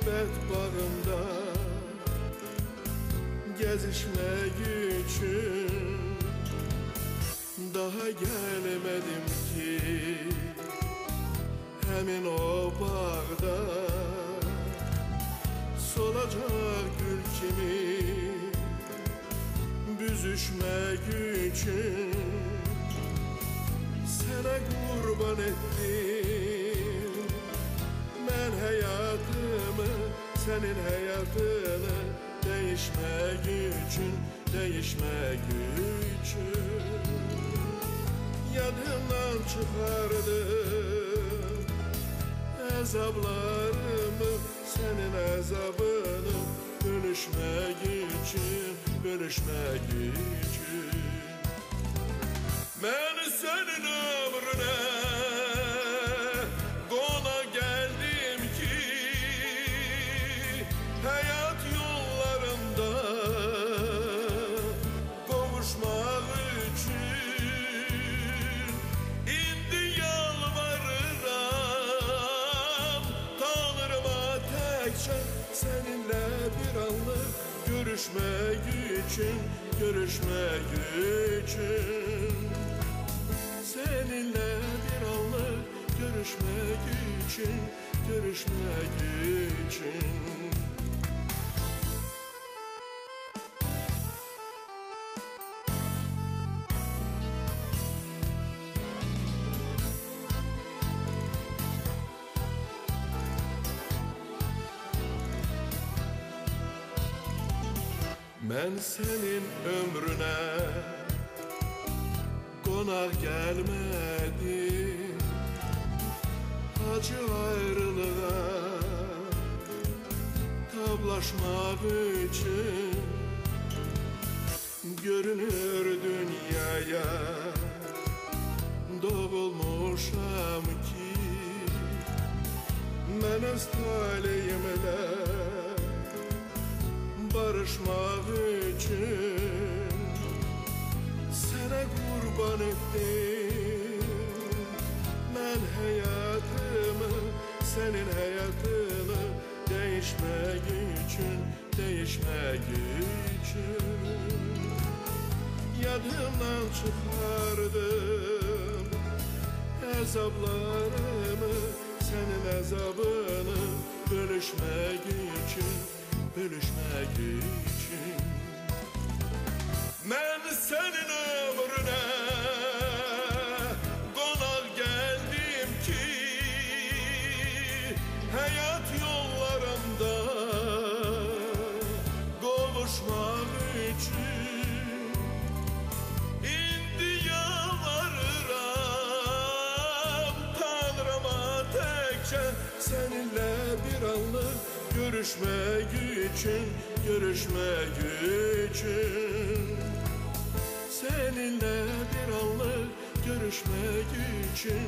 muhabbet bağında gezişmek için daha gelmedim ki hemen o bağda solacak gül kimi büzüşmek için sana kurban ettim ben hayatımı senin hayatını değişmek için yadımdan çıkardım azaplarımı senin azabını bölüşmek için ben senin ömrüne kona geldim ki hayat yollarında kavuşmak için indi yalvarırım Tanrıma tekçe seninle bir anlık görüşmek için seninle bir anlık görüşmek için ben senin ömrüne konak gelmedim acı ayrılığa tablaşmak için görünür dünyaya doğulmuşam ki ben öz talihimle barışmak için sana kurban ettim ben hayatımı senin hayatını değişmek için yadımdan çıkardım azaplarımı senin azabını bölüşmek için ben senin ömrüne konak geldim ki hayat yollarında kavuşmak için indi yalvarırım Tanrıma tekçe seninle bir anlık görüşmek için seninle bir anlık görüşmek için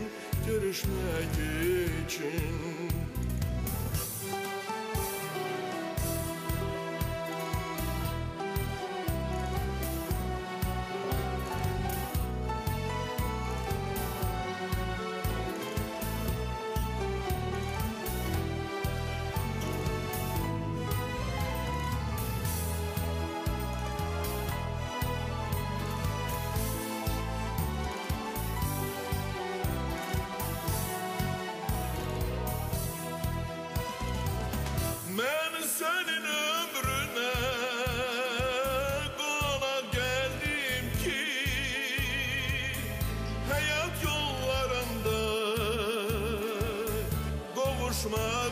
ben senin ömrüne konak geldim ki hayat yollarında kavuşmak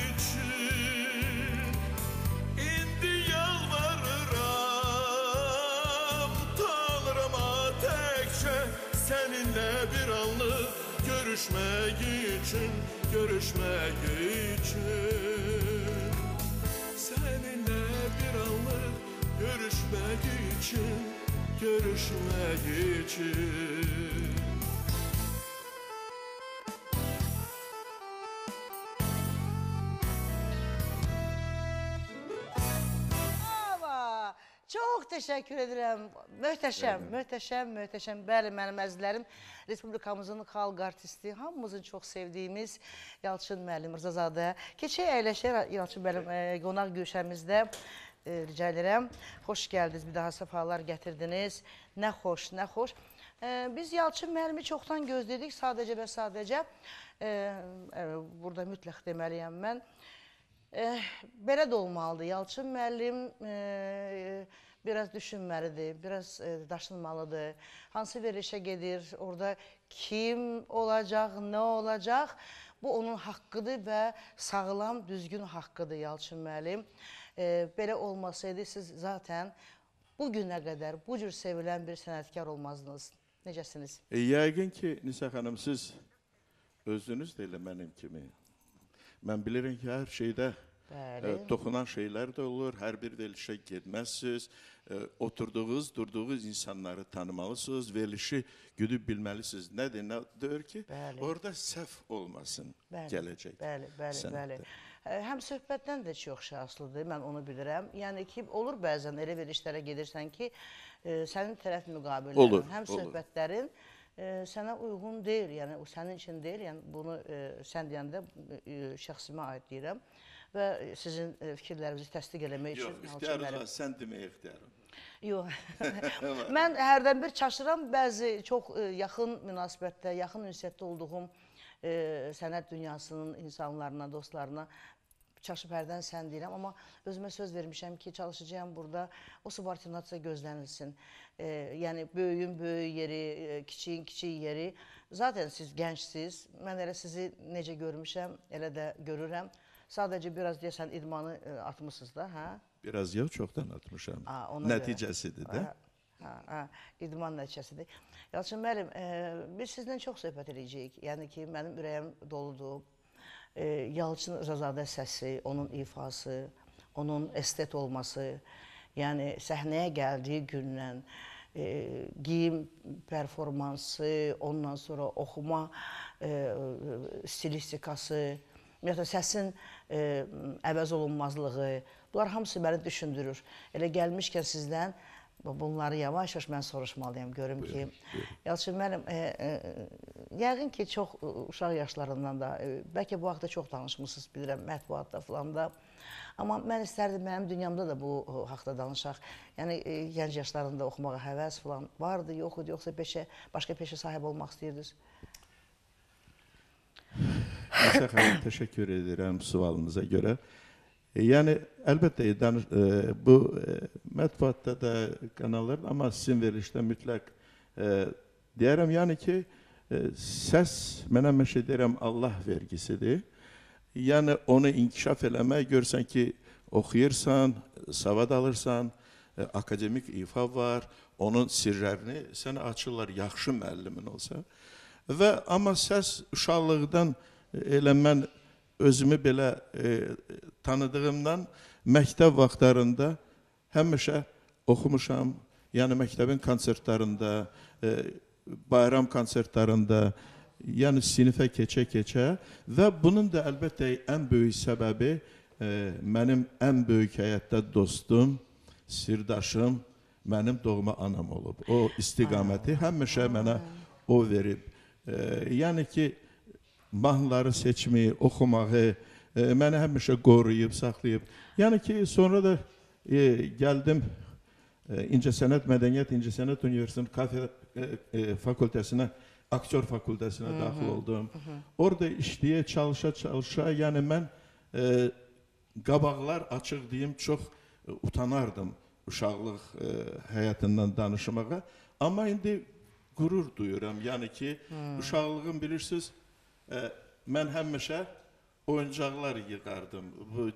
için indi yalvarırım Tanrıma tekçe seninle bir anlık görüşmek için seninle bir anlık görüşmek için Çox təşəkkür edirəm. Möhtəşəm. Bəli, mənim əzizlərim, Respublikamızın xalq artisti, hamımızın çox sevdiyimiz Yalçın müəllim Rzazadə. Keçək əyləşək Yalçın müəllim qonaq güşəmizdə. Rica edirəm. Xoş gəldiniz, bir daha səfalar gətirdiniz. Nə xoş, nə xoş. Biz Yalçın müəllimi çoxdan gözlədik, sadəcə və sadəcə. Burada mütləq deməliyəm mən. Belə də olmalıdır. Yalçın müəllim biraz düşünməlidir, biraz daşınmalıdır. Hansı verilişə gedir, orada kim olacaq, nə olacaq? Bu onun haqqıdır və sağlam, düzgün haqqıdır Yalçın müəllim. Belə olmasaydı siz zaten bu günə qədər bu cür sevilən bir sənətkar olmazdınız. Necəsiniz? Yəqin ki, Nisə xanım, siz özünüz də elə mənim kimi. Mən bilirəm ki, hər şeydə toxunan şeylər də olur, hər bir verilişə getməzsiniz, oturduğunuz, durduğunuz insanları tanımalısınız, verilişi güdüb bilməlisiniz. Nədir, nə deyir ki, orada səhv olmasın gələcək sənətdə. Həm söhbətdən də çox şey asılıdır, mən onu bilirəm. Yəni ki, olur bəzən elə verilişlərə gedirsən ki, sənin tərəf müqabillərin, həm söhbətlərin sənə uyğun deyil, yəni o sənin üçün deyil, yəni bunu sən deyəndə şəxsimə aid deyirəm və sizin fikirlərinizi təsdiq eləmək üçün. Yox, ixtiyarınız var, sən deməyə ixtiyarım. Yox, mən hərdən bir çaşıram, bəzi çox yaxın münasibətdə, yaxın ünsiyyətdə olduğum sənət dünyasının insanlarına, dostlarına çaşıb hərdən sən deyirəm, amma özümə söz vermişəm ki, çalışacağım burada o subordinasiya gözlənilsin. Yəni, böyüyün böyük yeri, kiçiyin kiçik yeri. Zaten siz gəncsiniz, mən elə sizi necə görmüşəm, elə də görürəm. Sadəcə biraz deyəsən idmanı atmışsınız da, hə? Biraz yox, çoxdan atmışam. Nəticəsidir də. İdman nəticəsidir. Yalçın müəllim, biz sizlə çox söhbət edəcəyik. Yəni ki, mənim ürəyim doludur. Yalçın Rzazadə səsi, onun ifası, onun estet olması, yəni səhnəyə gəldiyi gündən geyim performansı, ondan sonra oxuma stilistikası, ümumiyyətlə səsin əvəz olunmazlığı, bunlar hamısı məni düşündürür. Elə gəlmişkən sizdən bunları yavaş-yavaş mən soruşmalıyım, görüm ki, Yalçın müəllim, yəqin ki, çox uşaq yaşlarından da, bəlkə bu haqda çox danışmışsınız, bilirəm, mətbuatda falan da. Amma mən istərdim, mənim dünyamda da bu haqda danışaq. Yəni, gənc yaşlarında oxumağa həvəs falan vardı, yox idi, yoxsa başqa peşə sahib olmaq istəyirdiniz? Nisə xanım, təşəkkür edirəm sualınıza görə. Yəni, əlbəttə, bu mətbuatda da kanallar, amma sizin verilişdə mütləq deyərəm, yəni ki, səs, mən həmişə deyirəm, Allah vergisidir. Yəni, onu inkişaf eləmək, görsən ki, oxuyursan, savad alırsan, akademik ifa var, onun sirlərini sənə açırlar, yaxşı müəllimin olsa. Amma səs uşaqlıqdan elə mən özümü belə tanıdığımdan məktəb vaxtlarında həmişə oxumuşam. Yəni məktəbin konsertlərində, bayram konsertlərində, yəni sinifə keçə-keçə və bunun da əlbəttə ən böyük səbəbi mənim ən böyük həyatda dostum, sirdaşım, mənim doğma anam olub. O istiqaməti həmişə mənə o verib. Yəni ki, mahnıları seçmeyi, oxumağı məni həmişə qoruyub, saxlayıb. Yəni ki, sonra da gəldim İncəsənət Mədəniyyət, İncəsənət Universitetinin fakültəsinə, aktyor fakültəsinə daxil oldum. Orada işləyə, çalışa, yəni mən qabaqlar açıq deyim, çox utanardım uşaqlıq həyatından danışmağa. Amma indi qürur duyuram. Yəni ki, uşaqlığım bilirsiniz, mən həmişə oyuncaqlar yığardım. Bu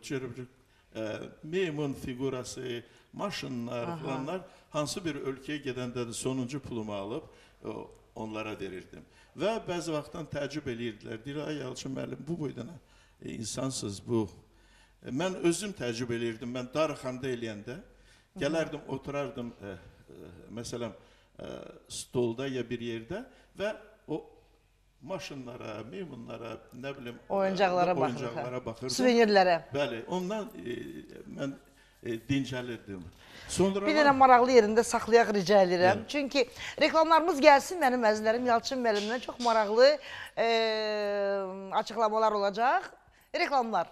meymun figurası, maşınlar falanlar hansı bir ölkəyə gedəndə də sonuncu pulumu alıb onlara verirdim. Və bəzi vaxtdan təəccüb eləyirdilər. Deyir, ay Yalçın müəllim, bu boydana insansız bu. Mən özüm təəccüb eləyirdim. Mən Darıxanda eləyəndə gələrdim, oturardım məsələn stolda ya bir yerdə və o maşınlara, meymunlara, nə bilim, oyuncaqlara baxırdım. Suvenirlərə. Bəli, ondan mən dincəlirdim. Sonra Bir dənə maraqlı yerində saxlayaq rica edirəm. Çünki reklamlarımız gəlsin mənim əzizlərim. Yalçın müəllimdən çox maraqlı açıqlamalar olacaq. Reklamlar.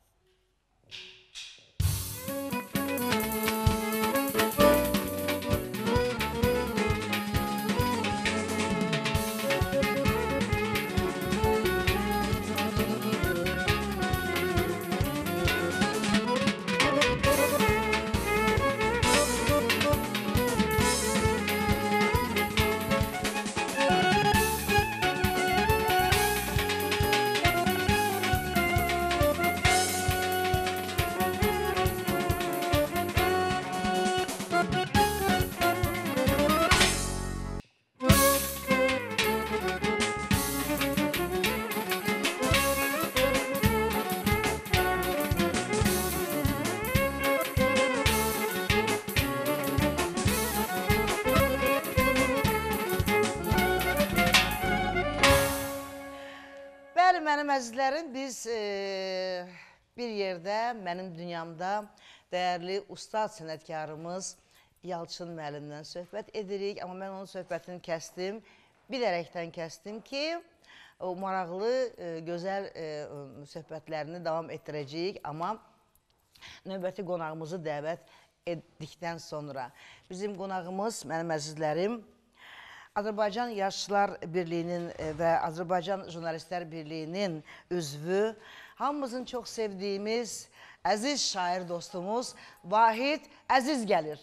Bəli, mənim əzizlərim, biz bir yerdə, mənim dünyamda dəyərli ustad sənətkarımız Yalçın müəllimdən söhbət edirik. Amma mən onun söhbətini kəsdim, bilərəkdən kəsdim ki, o maraqlı, gözəl söhbətlərini davam etdirəcəyik. Amma növbəti qonağımızı dəvət etdikdən sonra bizim qonağımız, mənim əzizlərim, Azərbaycan Yazıçılar Birliyinin və Azərbaycan Jurnalistlər Birliyinin üzvü, hamımızın çox sevdiyimiz əziz şair dostumuz Vahid Əziz gəlir.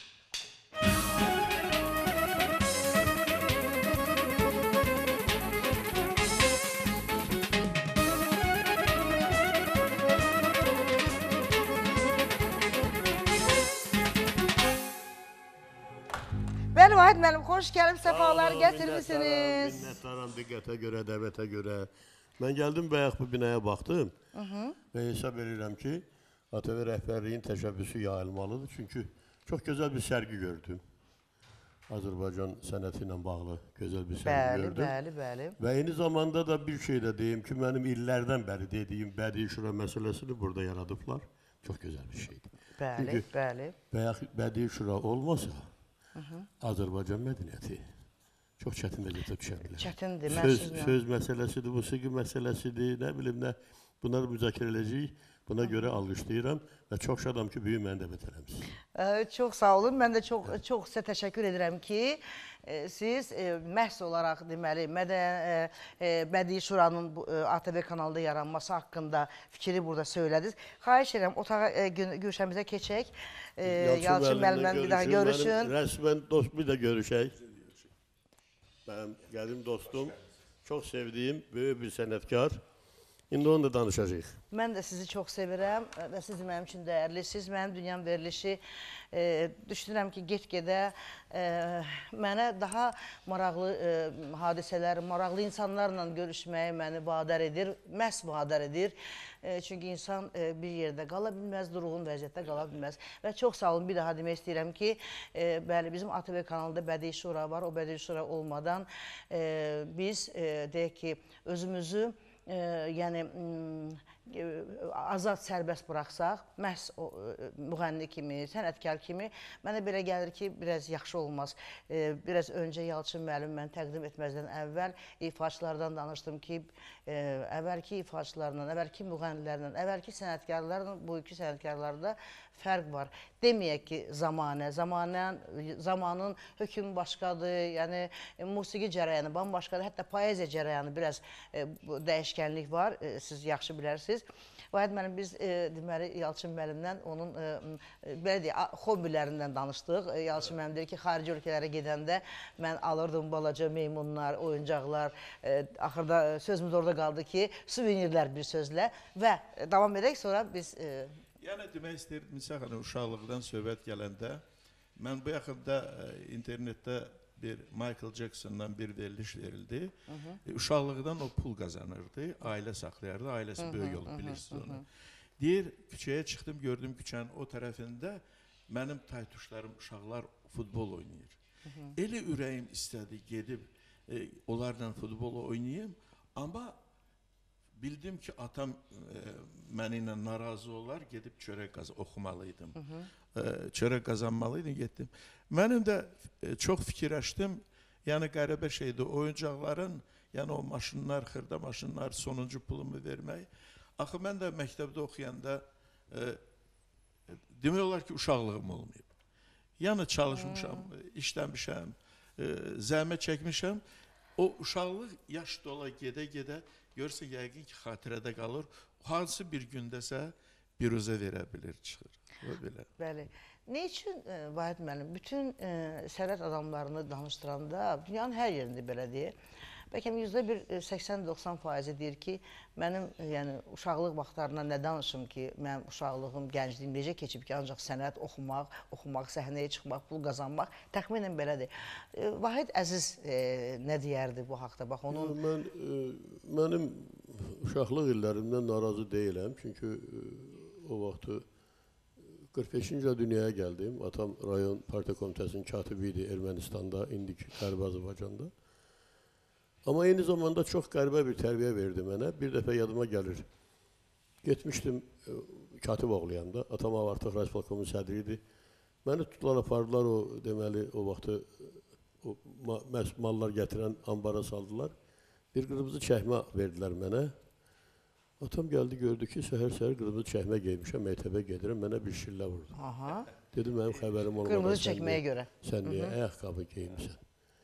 Bəli, Vahid müəllim, xoş gəlib, səfalar gətirmişsiniz. Minnətdaram diqqətə görə, dəvətə görə. Mən gəldim, bayaq bu binaya baxdım və hesab edirəm ki, ATV rəhbərliyin təşəbbüsü yayılmalıdır. Çünki çox gözəl bir sərgi gördüm. Azərbaycan sənəti ilə bağlı gözəl bir sərgi gördüm. Bəli. Və eyni zamanda da bir şey də deyim ki, mənim illərdən bəri dediyim bədii şura məsələsini burada yaradıblar. Çox gözəl bir şeydir. Bəli. Bayaq bədii şura olmasa, Azərbaycan mədəniyyəti çox çətin vəziyyətə düşə bilər. Çətindir, Söz məsələsidir, musiqi məsələsidir, nə bilim nə. Bunları müzakirə edəcəyik. Buna görə alqışlayıram və çox şadam ki, büyük məni dəvət eləmişsiniz. Çox sağ olun. Mən də çox sizə təşəkkür edirəm ki, siz məhz olaraq deməli Bədii Şuranın ATV kanalında yaranması haqqında fikri burada söylədiniz. Xahiş edirəm, otağa görüşəmizə keçək. Yalçın müəllimlə bir daha görüşün. Rəsmən bir də görüşək. Mənim qədim dostum, çox sevdiyim böyük bir sənətkar. İndi onu da danışacağıq. Mən də sizi çox sevirəm və siz mənim üçün dəyərlisiniz. Mənim dünyam verilişi düşünürəm ki, get-gedə mənə daha maraqlı hadisələr, maraqlı insanlarla görüşməyə məni vadar edir, məhz vadar edir. Çünki insan bir yerdə qala bilməz, durğun vəziyyətdə qala bilməz. Və çox sağ olun, bir daha demək istəyirəm ki, bəli, bizim ATV kanalında Bədii Şura var. O Bədii Şura olmadan biz deyək ki, özümüzü yəni azad sərbəst buraxsaq, məhz müğənni kimi, sənətkar kimi, mənə belə gəlir ki, biraz yaxşı olmaz. Biraz öncə Yalçın müəllim mən təqdim etməzdən əvvəl ifaçılardan danışdım ki, əvvəlki ifaçılarla, əvvəlki müğənnilərlə, əvvəlki sənətkarlarla, bugünkü sənətkarlarda fərq var. Deməyək ki, zamanın hökmü başqadır, yəni musiqi cərəyanı bambaşqadır, hətta poeziya cərəyanı biraz dəyişkənlik var, siz yaxşı bilərsiniz. Vahid müəllim, biz deməli Yalçın müəllimdən onun belə deyək, hobbilərindən danışdıq. Yalçın müəllim deyir ki, xarici ölkələrə gedəndə mən alırdım balaca meymunlar, oyuncaqlar. Axırda sözümüz orada qaldı ki, suvenirlər bir sözlə və davam edək, sonra biz... Yəni demək istəyirdim, misal uşaqlıqdan söhbət gələndə, mən bu yaxında internetdə bir Michael Jackson'dan bir veriliş verildi. Uşaqlıqdan o pul qazanırdı, ailə saxlayardı, ailəsi böyük olub, bilirsiniz onu. Deyir, küçəyə çıxdım, gördüm küçənin o tərəfində mənim taytuşlarım, uşaqlar futbol oynayır. Elə ürəyim istədi, gedib onlarla futbol oynayayım, amma bildim ki atam mənimlə narazı olar, gedib çörək oxumalıydım. Çörək qazanmalıydım, getdim. Mənim də çox fikirləşdim, yəni qəribə şeydir, oyuncaqların, yəni o maşınlar, xırda maşınlar, sonuncu pulumu vermək. Axı mən də məktəbdə oxuyanda demək olar ki, uşaqlığım olmayıb. Yəni çalışmışam, işləmişəm, zəhmət çəkmişəm. O uşaqlıq yaş dola gedə-gedə görsə yəqin ki, xatirədə qalır. Hansı bir gündəsə biruzə verə bilir, çıxır. Belə. Bəli. Ne üçün Vahid müəllim, bütün sənət adamlarını danışdıranda dünyanın hər yerində belə deyir. Bəlkə %80-90% deyir ki, mənim yəni, uşaqlıq vaxtlarına nə danışım ki, mənim uşaqlığım, gəncliyim necə keçib ki, ancaq sənət oxumaq, səhnəyə çıxmaq, pul qazanmaq, təxminən belədir. Vahid Əziz nə deyərdi bu haqda? Bax, onun... Mənim uşaqlıq illərimdən narazı deyiləm, çünki o vaxtı 45-ci ildə dünyaya gəldim. Atam rayon partiya komitəsinin katibi idi Ermənistanda, indiki Qərbi Azərbaycanda. Amma eyni zamanda çox qəribə bir tərbiyə verdi mənə. Bir dəfə yadıma gəlir. Getmişdim katib oğluyanda. Atam artıq Rəsbalkomun sədri idi. Məni tutdular, apardılar o, deməli, o vaxtı mallar gətirən ambara saldılar. Bir qırmızı çəkmə verdilər mənə. Atam gəldi, gördü ki, səhər-səhər qırmızı çəkmə geymişəm, məktəbə gedirəm, mənə bir şillə vurdu. Dedim, mənim xəbərim olmadan qırmızı çəkməyə görə. Sən niyə ayaqqabı geymişsən?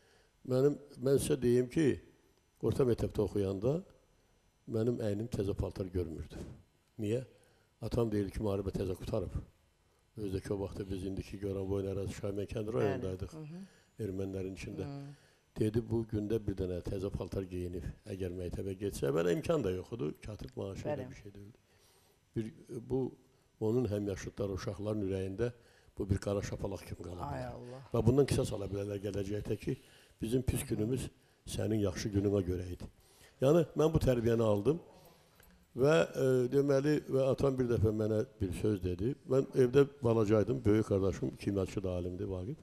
Mən sizə deyim ki, orta məktəbdə oxuyanda mənim əynim təzə paltar görmürdü. Niyə? Atam deyir ki, müharibə təzə qutarıb. Özdəki o vaxtda biz indiki Goranboyun ərazi Şahimən kəndi rayondaydıq, ermənilərin içində. Dedi, bu gündə bir dənə təzə paltar geyinib, əgər məktəbə getsə, əvvələ imkan da yox idi, katib maaşı ilə bir şey deyildi. Bu, onun həmyaşıdları, uşaqların ürəyində bu bir qara şapalaq kimi qalır. Və bundan qisas ala bilərlər gələcəkdə ki, bizim pis günümüz sənin yaxşı gününə görə idi. Yəni, mən bu tərbiyəni aldım və deməli, atam bir dəfə mənə bir söz dedi. Mən evdə balacaydım, böyük qardaşım, kimyacı da alimdir, Vaqif.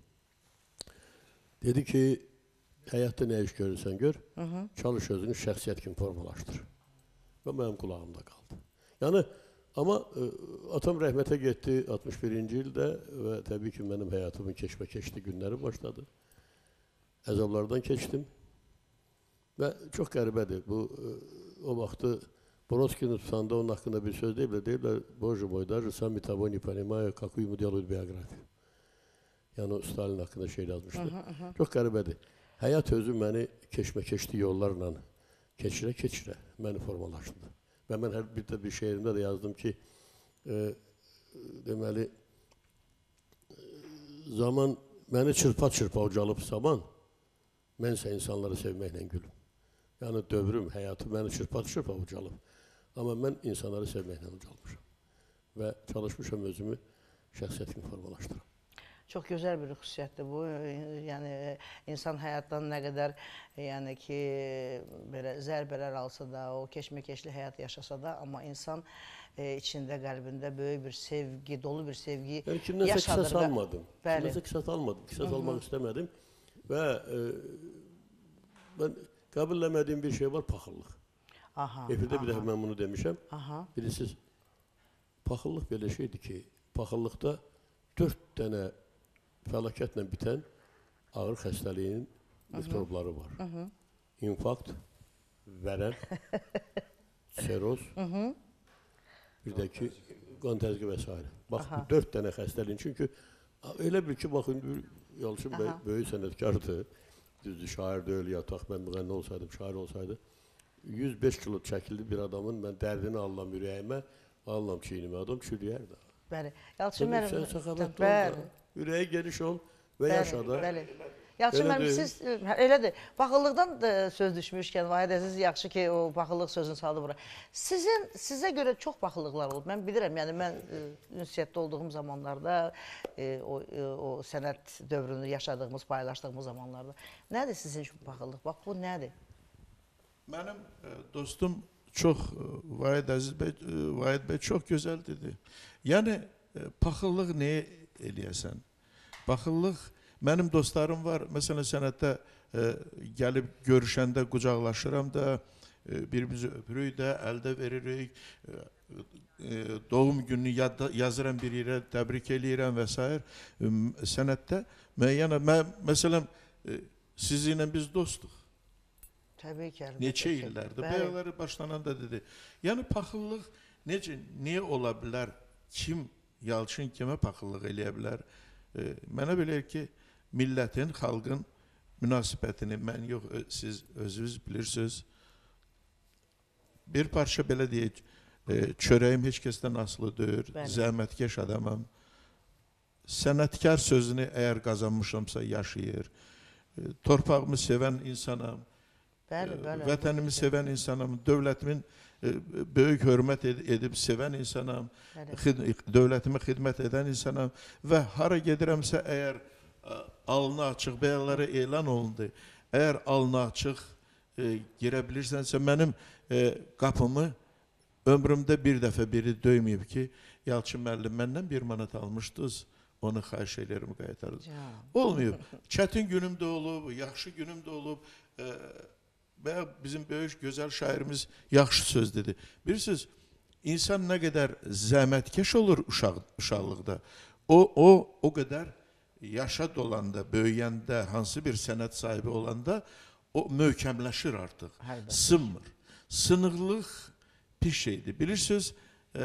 Dedi ki, həyatda nə iş görürsən gör, çalış özünü şəxsiyyət kimi formalaşdır. Və mənim qulağımda qaldı. Yəni, amma atam rəhmətə getdi 61-ci ildə və təbii ki, mənim həyatımın keçmə-keçdi günləri başladı. Əzablardan keçdim və çox qəribədir. O vaxtı Brodskini tutanda onun haqqında bir söz deyiblər, Bože moj, даже sami того не понимаю, какую ему делают биографию. Yəni, Stalin haqqında şey yazmışdı. Çox qəribədir. Həyat özü məni keçmə-keçdi yollarla keçirə-keçirə məni formalaşdı. Və mən hər bir şeirimdə də yazdım ki, deməli, zaman məni çırpa-çırpa ucalıb zaman, mən isə insanları sevməklə gülüm. Yəni, dövrüm, həyatı məni çırpa-çırpa ucalıb. Amma mən insanları sevməklə ucalmışam. Və çalışmışam özümü şəxsiyyət kimi formalaşdıram. Çox gözəl bir xüsusiyyətdir bu. Yəni, insan həyatdan nə qədər ki, zərbələr alsa da, o keçmə-keçli həyat yaşasa da, amma insan içində, qəlbində böyük bir sevgi, dolu bir sevgi yaşadır. Kimdənsə qisas almadım. Kimdənsə qisas almadım. Qisas almaq istəmədim. Və mən qəbul eləmədiyim bir şey var, paxıllıq. Efirdə bir dəfə mən bunu demişəm. Bilirsiniz, paxıllıq belə şeydir ki, paxıllıqda 4 dənə fəlakətlə bitən ağır xəstəliyin mikrobları var. İnfarkt, vərəm, seroz, bir də ki, qan təzyiqi və s. Bax, 4 dənə xəstəliyin. Çünki elə bil ki, baxın, Yalçın bəy böyük sənətkardır. Düzdür, şair deyil, yataq, mən müğənni olsaydım, şair olsaydı. 105 kilo çəkildi bir adamın, mən dərdini alıram ürəyimə, alıram çiynimə, adam çürüyər də. Bəli. Yalçın müəllim. Sən səxavətli ol da, ürəyi geniş ol və yaşa da. Bəli. Yalçın müəllim, siz elədir, paxıllıqdan da söz düşmüşkən, Vahid Əziz, yaxşı ki, o paxıllıq sözünü saldı bura. Sizə görə çox paxıllıqlar olub, mən bilirəm, yəni mən ünsiyyətdə olduğum zamanlarda, o sənət dövrünü yaşadığımız, paylaşdığımız zamanlarda. Nədir sizin üçün paxıllıq? Bax, bu nədir? Mənim dostum çox, Vahid Əziz bəy, Vahid bəy çox gözəl dedi. Yəni, paxıllıq nəyə eləyəsən? Paxıllıq, mənim dostlarım var, məsələn, sənətdə gəlib görüşəndə qucaqlaşıram da, birimizi öpürük də, əldə veririk, doğum gününü yazıram bir yerə, təbrik eləyirəm və s. Sənətdə müəyyən, məsələn, sizinlə biz dostuq. Təbii ki. Neçə illərdir. Bayaqları başlananda dedi. Yəni paxıllıq niyə ola bilər? Kim, Yalçın kimə paxıllıq eləyə bilər? Mənə belə ki, millətin, xalqın münasibətini mən yox, siz özünüz bilirsiniz. Bir parça belə deyək, çörəyim heç kəsdən asılı deyil, zəhmətkeş adamam. Sənətkar sözünü əgər qazanmışamsa yaşayır. Torpağımı sevən insanam. Vətənimi sevən insanam. Dövlətimin böyük hörmət edib sevən insanam. Dövlətimə xidmət edən insanam. Və hara gedirəmsə əgər alnı açıq, bəyaları elan olundu. Əgər alnı açıq girə bilirsənsə, mənim qapımı ömrümdə bir dəfə biri döyməyib ki, Yalçın müəllim, məndən 1 manat almışdınız, onu xahiş ederim qaytarız. Olmayıb. Çətin günüm də olub, yaxşı günüm də olub. Və bizim böyük, gözəl şairimiz yaxşı söz dedi. Bilirsiniz, insan nə qədər zəhmətkeş olur uşaqlıqda, o qədər yaşa dolanda, böyüyəndə, hansı bir sənət sahibi olanda o möhkəmləşir artıq, sınmır. Sınıqlıq bir şeydir. Bilirsiniz,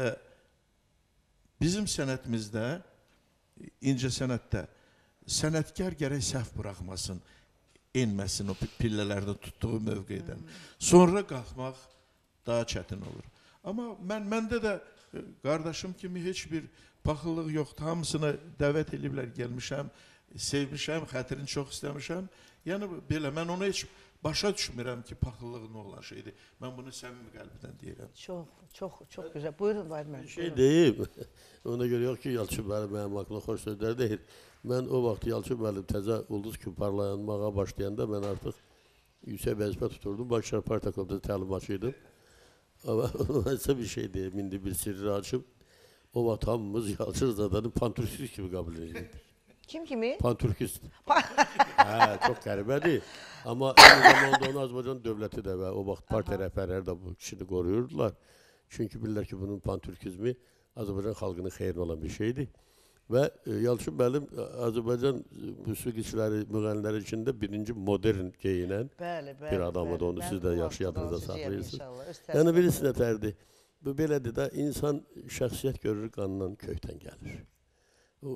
bizim sənətimizdə, incə sənətdə, sənətkar gərək səhv buraxmasın, enməsin o pillələrdə tutduğu mövqeydən. Sonra qalxmaq daha çətin olur. Amma məndə də qardaşım kimi heç bir paxıllıq yoxdur. Hamısına dəvət ediblər, gəlmişəm, sevmişəm, xətrini çox istəmişəm. Yəni belə, mən onu heç başa düşmürəm ki, paxıllıq nə olan şeydir. Mən bunu səmimi qəlbdən deyirəm. Çox gözəl. Buyurun, Vahid müəllim. Bir şey deyim. Ona görə yox ki, Yalçın müəllim mənim haqqında xoş sözlər deyil. Mən o vaxt Yalçın müəllim təzə ulduz kimi parlayanmağa başlayanda mən artıq yüksək vəzifə tuturdum. Bakışehir Partiyakomda təlimatçıydım. Amma onlarsa bir şey deyim, indi bir sirri açıb. O vaxt hamımız Yalçın Zadanı panturkist kimi qəbul edirdik. Kim kimi? Panturkist. Çox qəribədir. Amma aynı zamanda onu Azərbaycan dövləti də və o vaxt partiya rəhbərləri də bu kişini qoruyurdular. Çünki bilirlər ki, bunun panturkizmi Azərbaycan xalqının xeyrinə olan bir şeydir. Və Yalçın müəllim Azərbaycan musiqiçiləri, müğənniləri içində birinci modern geyinən bir adamıdır. Onu siz də yaxşı yadınızda saxlayırsınız. Yəni birisi nətərdir? Bu belədir də, insan şəxsiyyət görür, qanından kökdən gəlir. O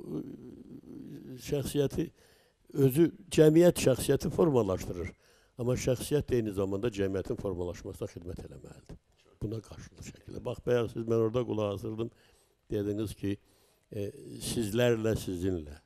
şəxsiyyəti, özü cəmiyyət şəxsiyyəti formalaşdırır. Amma şəxsiyyət eyni zamanda cəmiyyətin formalaşmasına xidmət eləməlidir. Buna qarşılıq şəkildə. Bax, bəyər siz, mən orada qulaq asırdım, dediniz ki, sizlərlə, sizinlə.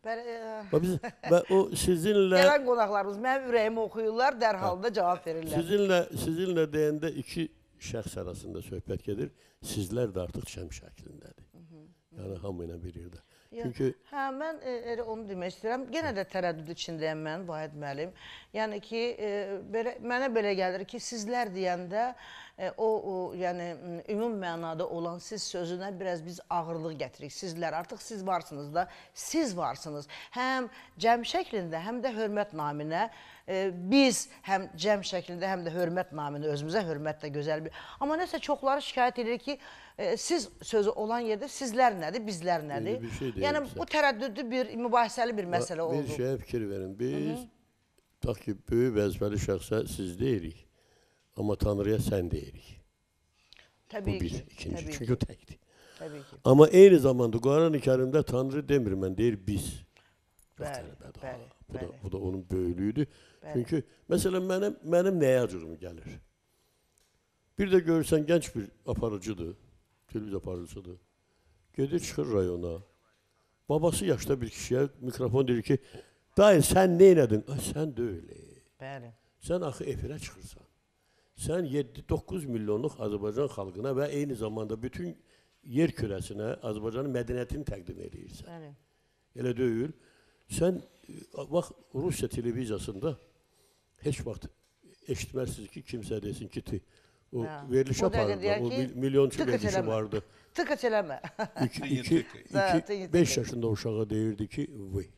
Və o sizinlə... Gələn qonaqlarımız mənim ürəyimi oxuyurlar, dərhal da cavab verirlər. Sizinlə deyəndə iki şəxs arasında söhbət gedir. Sizlər də artıq şəm şəklindədir. Yəni, hamı ilə bir yerdə. Hə, mən onu demək istəyirəm. Yenə də tərəddüd içindəyəm mən, Vahid müəllim. Yəni ki, mənə belə gəlir ki, sizlər deyəndə yəni ümum mənada olan siz sözünə biraz biz ağırlıq gətiririk. Sizlər, artıq siz varsınız da, siz varsınız. Həm cəm şəklində, həm də hörmət naminə biz həm cəm şəklində, həm də hörmət naminə özümüzə hörmət də gözəl bir... Amma nəsə çoxları şikayət edir ki, siz sözü olan yerdə sizlər nədir, bizlər nədir? Yəni bu tərəddüdlü bir, mübahisəli bir məsələ oldu. Bir şeyə fikir verin. Biz, tutaq ki, böyük vəzifəli şəxsə siz deyirik, amma Tanrıya sən deyirik. Təbii ki. Bu bir, ikinci, çünki o təkdir. Təbii ki. Amma eyni zamanda Quran-ı Kərimdə Tanrı demir, mən deyir biz. Bu da onun böyüklüyüdür. Çünki, məsələn, mənim nəyə acığım gəlir? Bir də görürsən, gənc bir aparıcıdır, televiziya aparıcısıdır. Gedir, çıxır rayona. Babası yaşda bir kişiyə mikrofon deyir ki, dayı, sən nə elədin? Sən də öyle. Bəli. Sən axı efirə çıxırsan. Sən 7-9 milyonluq Azərbaycan xalqına və eyni zamanda bütün yer kürəsinə Azərbaycanın mədəniyyətini təqdim edirsən. Bəli. Elə deyil. Sən, bax, Rusiya televiziyasında heç vaxt eşitmərsiniz ki, kimsə desin ki, o veriliş aparırlar, o milyonçu verilişi vardı. Tıkıç eləmə. 5 yaşında uşağa deyirdi ki, vay.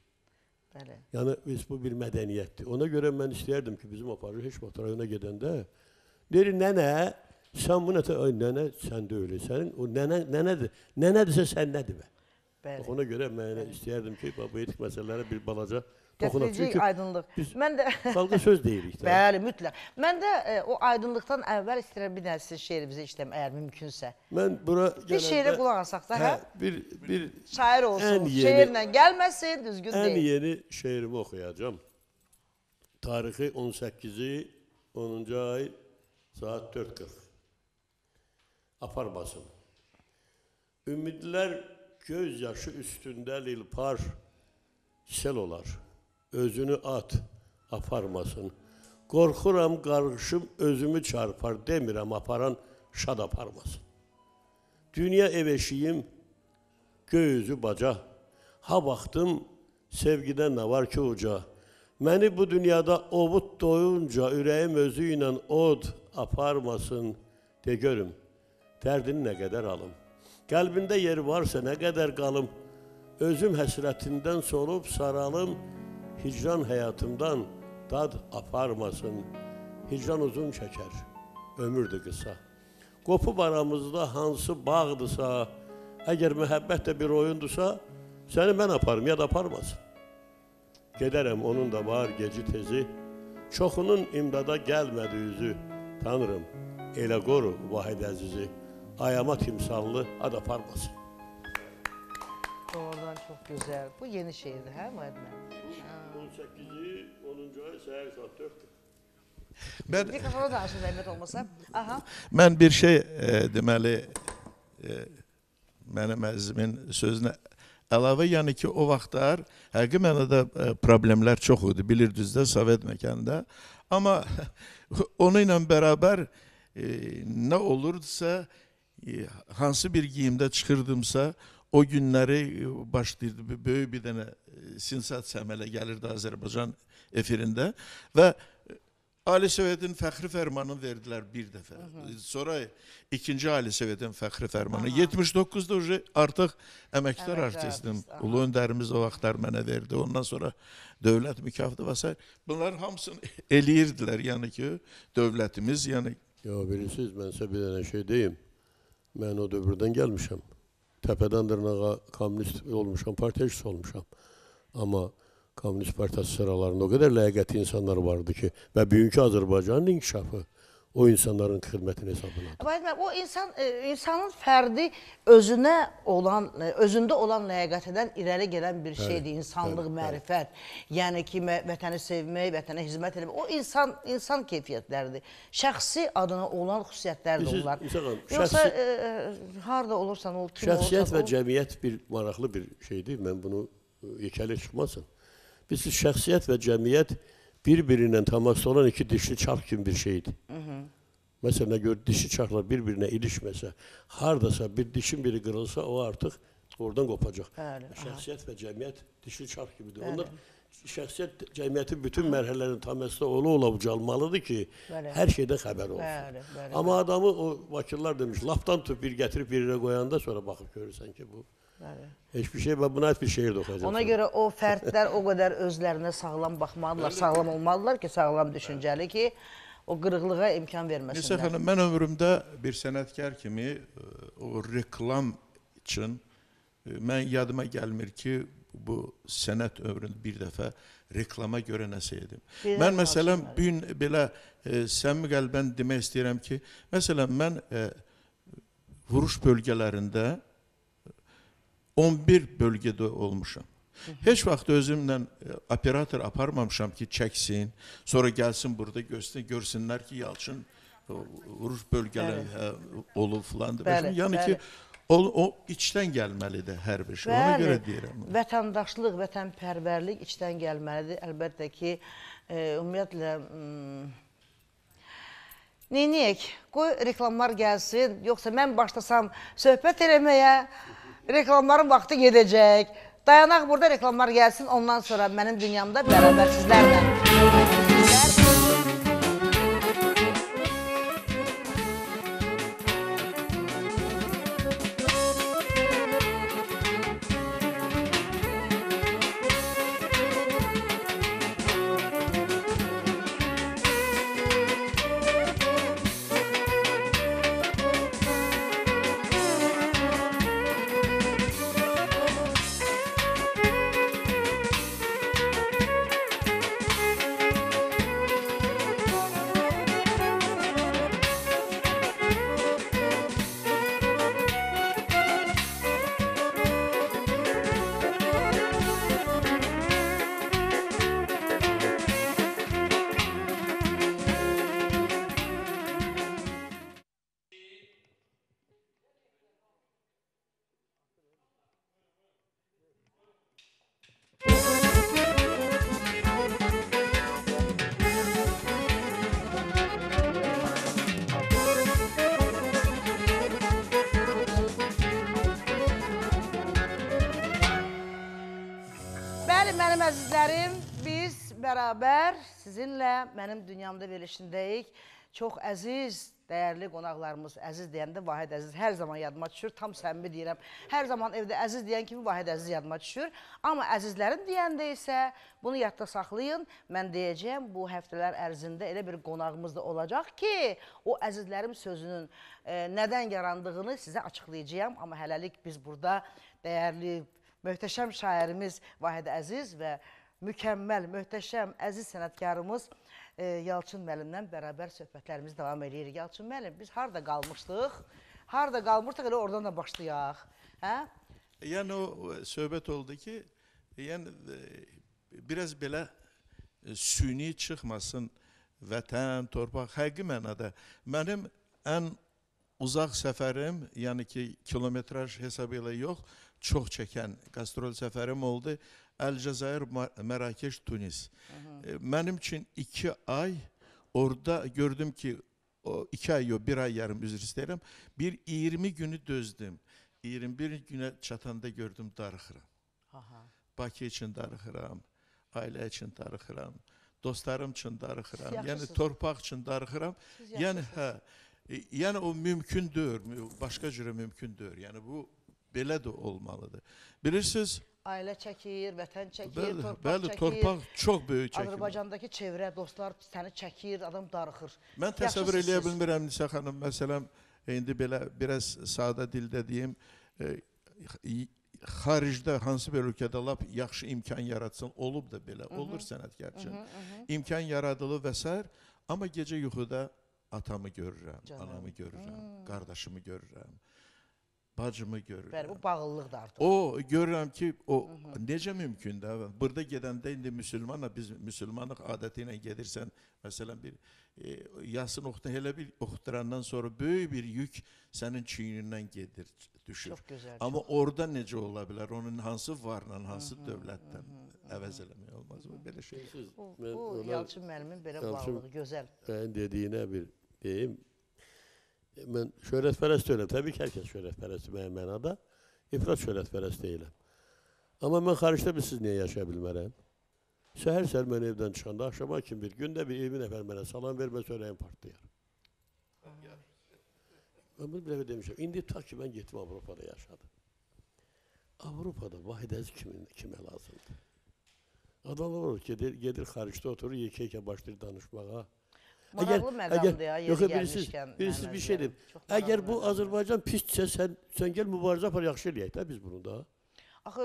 Yəni, bu bir mədəniyyətdir. Ona görə mən istəyərdim ki, bizim aparıcı heç vaxt rayona gedəndə Deyir, nənə, sən bu nətə, ay nənə, sən də öyle, sənin o nənədir. Nənədirsə sən nədir bə? Bəli. Ona görə mən istəyərdim ki, bu etik məsələlərə bir balaca toxunaq. Gətirəcək aydınlıq. Mən də xalqa söz deyirik də. Bəli, mütləq. Mən də o aydınlıqdan əvvəl istəyirəm bir dənə sizin şeirinizi işləm, əgər mümkünsə. Mən bura gələndə... Bir şeirə qulaq asaq da, hə? Bir şair olsun, şeirlə gəlməsin, düzgün deyil. Ən yeni şeirimi oxuyacağım. Tarixi 18-i, 10-cu ay, saat 4:40. Aparmasın. Ümidlər göz yaşı üstündə lilpar, sel olar. Özünü at, aparmasın. Qorxuram, qarışım özümü çarpar, demirəm, aparan şad aparmasın. Dünya ev eşiyim, göy üzü baca. Ha baxdım, sevgidən nə var ki uca. Məni bu dünyada ovut doyunca, ürəyim özü ilə od aparmasın. De görüm, dərdini nə qədər alım. Qəlbində yeri varsa nə qədər qalım. Özüm həsrətindən solub saralım. Hicran həyatımdan dad aparmasın. Hicran uzun çəkər, ömürdür qısa. Qopub aramızda hansı bağdırsa, əgər məhəbbət də bir oyundursa, səni mən aparım, ya da aparmasın. Gedərəm, onun da var geci tezi. Çoxunun imdada gəlmədi üzü. Tanrım, elə qoru Vahid Əzizi. Ayama timsallı, ad aparmasın. Doğrudan çox gözəl. Bu yeni şeirdir, hə müəllimə? 18-i, 10-cu ay, səhər saat 4-dür. Mikrofona danışın, zəhmət olmasa. Aha. Mən bir şey deməli, mənim əzimin sözünə əlavə, yəni ki, o vaxtlar həqiqi mənada problemlər çox idi, bilirdiniz də, Sovet məkanında. Amma onu ilə bərabər nə olurdusa, hansı bir giyimdə çıxırdımsa, o günləri başlayırdı, böyük bir dənə sensasiya əmələ gəlirdi Azərbaycan efirində və Ali Sovetin fəxri fərmanını verdilər bir dəfə. Sonra ikinci Ali Sovetin fəxri fərmanı. 79'da artıq əməkdar artistim. Ulu öndərimiz o vaxtlar mənə verdi. Ondan sonra dövlət mükafatı və s. Bunların hamısını eləyirdilər. Yəni ki, dövlətimiz, yəni... Ya bilirsiniz, mən sizə bir dənə şey deyim. Mən o dövrdən gəlmişəm. Təpədən dırnağa komünist olmuşam, partiyaçısı olmuşam. Amma Komünist Partiyası sıralarında o qədər ləyaqətli insanlar vardı ki, və bugünkü Azərbaycanın inkişafı o insanların xidmətini hesabladı. O insanın fərdi özündə olan ləyaqətindən irəli gələn bir şeydir, insanlıq, mərifət. Yəni ki, vətəni sevmək, vətənə hizmət etmək, o insan keyfiyyətləridir. Şəxsi adına olan xüsusiyyətlər də onlar. Yoxsa harada olursan ol, kim olursan ol. Şəxsiyyət və cəmiyyət bir maraqlı bir şeydir, mən bunu yekəli çıxmasın. Biz şəxsiyyət və cəmiyyət bir-birindən təmasda olan iki dişli çarx kimi bir şeydir. Məsələn, gör, dişli çarxlar bir-birinə ilişməsə, haradasa bir dişin biri qırılsa, o artıq oradan qopacaq. Şəxsiyyət və cəmiyyət dişli çarx kimidir. Onlar şəxsiyyət cəmiyyətin bütün mərhələlərinin təmasda ola ucalmalıdır ki, hər şeydən xəbər olsun. Amma adamı, o vakillər demiş, lapdan tut bir gətirib bir yerə qoyanda sonra baxıb görürsən ki, bu heç bir şey, buna ait bir şeir də oxuyacaq. Ona görə o fərdlər o qədər özlərinə sağlam baxmalıdırlar, sağlam olmalıdırlar ki, sağlam düşüncəli ki, o qırıqlığa imkan verməsinlər. Məsələn xanım, mən ömrümdə bir sənətkar kimi o reklam üçün mən yadıma gəlmir ki, bu sənət ömründə bir dəfə reklama görə nəsə edim. Mən məsələn, bugün belə səmimi qəlbən demək istəyirəm ki, məsələn, mən vuruş bölgələrində 11 bölgədə olmuşam. Heç vaxt özümlə operator aparmamışam ki, çəksin, sonra gəlsin burada görsünlər ki, Yalçın vuruş bölgələri olub filan. Yəni ki, o içdən gəlməlidir hər bir şey. Ona görə deyirəm. Vətəndaşlıq, vətənpərvərlik içdən gəlməlidir. Əlbəttə ki, ümumiyyətlə, neyniyək, qoy reklamlar gəlsin, yoxsa mən başlasam söhbət eləməyə, reklamların vaxtı gedəcək. Dayanaq burada, reklamlar gəlsin, ondan sonra mənim dünyamda bərabər sizlərlə. mənim əzizlərim, biz bərabər sizinlə mənim dünyamda verilişindəyik. Çox əziz, dəyərli qonaqlarımız, əziz deyəndə Vahid Əziz hər zaman yadıma düşür, tam səmimi deyirəm. Hər zaman evdə əziz deyən kimi Vahid Əziz yadıma düşür. Amma əzizlərim deyəndə isə bunu yadda saxlayın. Mən deyəcəyəm, bu həftələr ərzində elə bir qonağımız da olacaq ki, o əzizlərim sözünün nədən yarandığını sizə açıqlayacağım. Amma hələlik biz burada dəyərli, möhtəşəm şairimiz Vahid Əziz və mükəmməl, möhtəşəm, əziz sənətkarımız Yalçın müəllimlə bərabər söhbətlərimizi davam edirik. Yalçın müəllim, biz harada qalmışdıq? Harada qalmışdıq, elə oradan da başlayaq. Hə? Yəni o söhbət oldu ki, yəni biraz belə süni çıxmasın vətən, torpaq, həqiqi mənada. Mənim ən uzaq səfərim, yəni ki, kilometraj hesabı ilə yox, çox çəkən qastrol səfərim oldu. Əlcəzair, Mərakeş, Tunis. Mənim üçün 2 ay orada gördüm ki, 2 ay yox, 1 ay yarım üzr istəyirəm. Bir 20 günü dözdüm. 21 günə çatanda gördüm darıxıram. Bakı üçün darıxıram, ailə üçün darıxıram, dostlarım üçün darıxıram, yəni torpaq üçün darıxıram. Yəni o mümkün deyil, başqa cürə mümkün deyil. Yəni bu belə də olmalıdır. Bilirsiniz, ailə çəkir, vətən çəkir, torpaq bəli, çəkir. Torpaq çox böyük çəkir. Azərbaycandakı çevrə, dostlar səni çəkir, adam darıxır. Mən təsəvvür eləyə bilmirəm Nisə xanım, məsələn, indi belə biraz sadə dildə deyim, xaricdə hansı bir ölkədə lap yaxşı imkan yaratsın, olub da belə, olur sənətkar üçün. İmkan yaradılır və s. Amma gecə yuxuda atamı görürəm, anamı görürəm, qardaşımı görürəm. Bacımı görürəm. Bəli, bu bağlılıqdır artıq. O, görürəm ki, o necə mümkündür? Burada gedəndə indi müsəlmanla, biz müsəlmanlıq adəti ilə gedirsən, məsələn, bir Yasin oxudan, elə bir oxudurandan sonra böyük bir yük sənin çiynindən gedir, düşür. Çox gözəl. Amma orada necə ola bilər? Onun hansı varla, hansı dövlətdən əvəz eləmək olmaz? Belə şey. Bu Yalçın müəllimin belə bağlılığı, gözəl. Mən dediyinə bir deyim. Mən şöhrətpərəst deyiləm. Təbii ki, hər kəs şöhrətpərəstdir mənim mənada. İfrat şöhrətpərəst deyiləm. Amma mən xaricdə bilsiz niyə yaşaya bilmərəm? Səhər mən evdən çıxanda, axşama kimi bir gündə bir 20 nəfər mənə salam vermə, söyləyəm partlayar. Mən bunu bir demişəm. İndi tutaq ki, mən getdim Avropada yaşadım. Avropada Vahid Əziz kimə lazımdır? Adamlar olur, gedir xaricdə oturur, yekə-yekə başlayır danışmağa. Maraqlı məqamdır ya, yeri gəlmişkən. Bilirsiniz bir şey deyim. Əgər bu Azərbaycan pisdirsə, sən gəl mübarizə apar, yaxşı eləyək də biz bunu da. Axı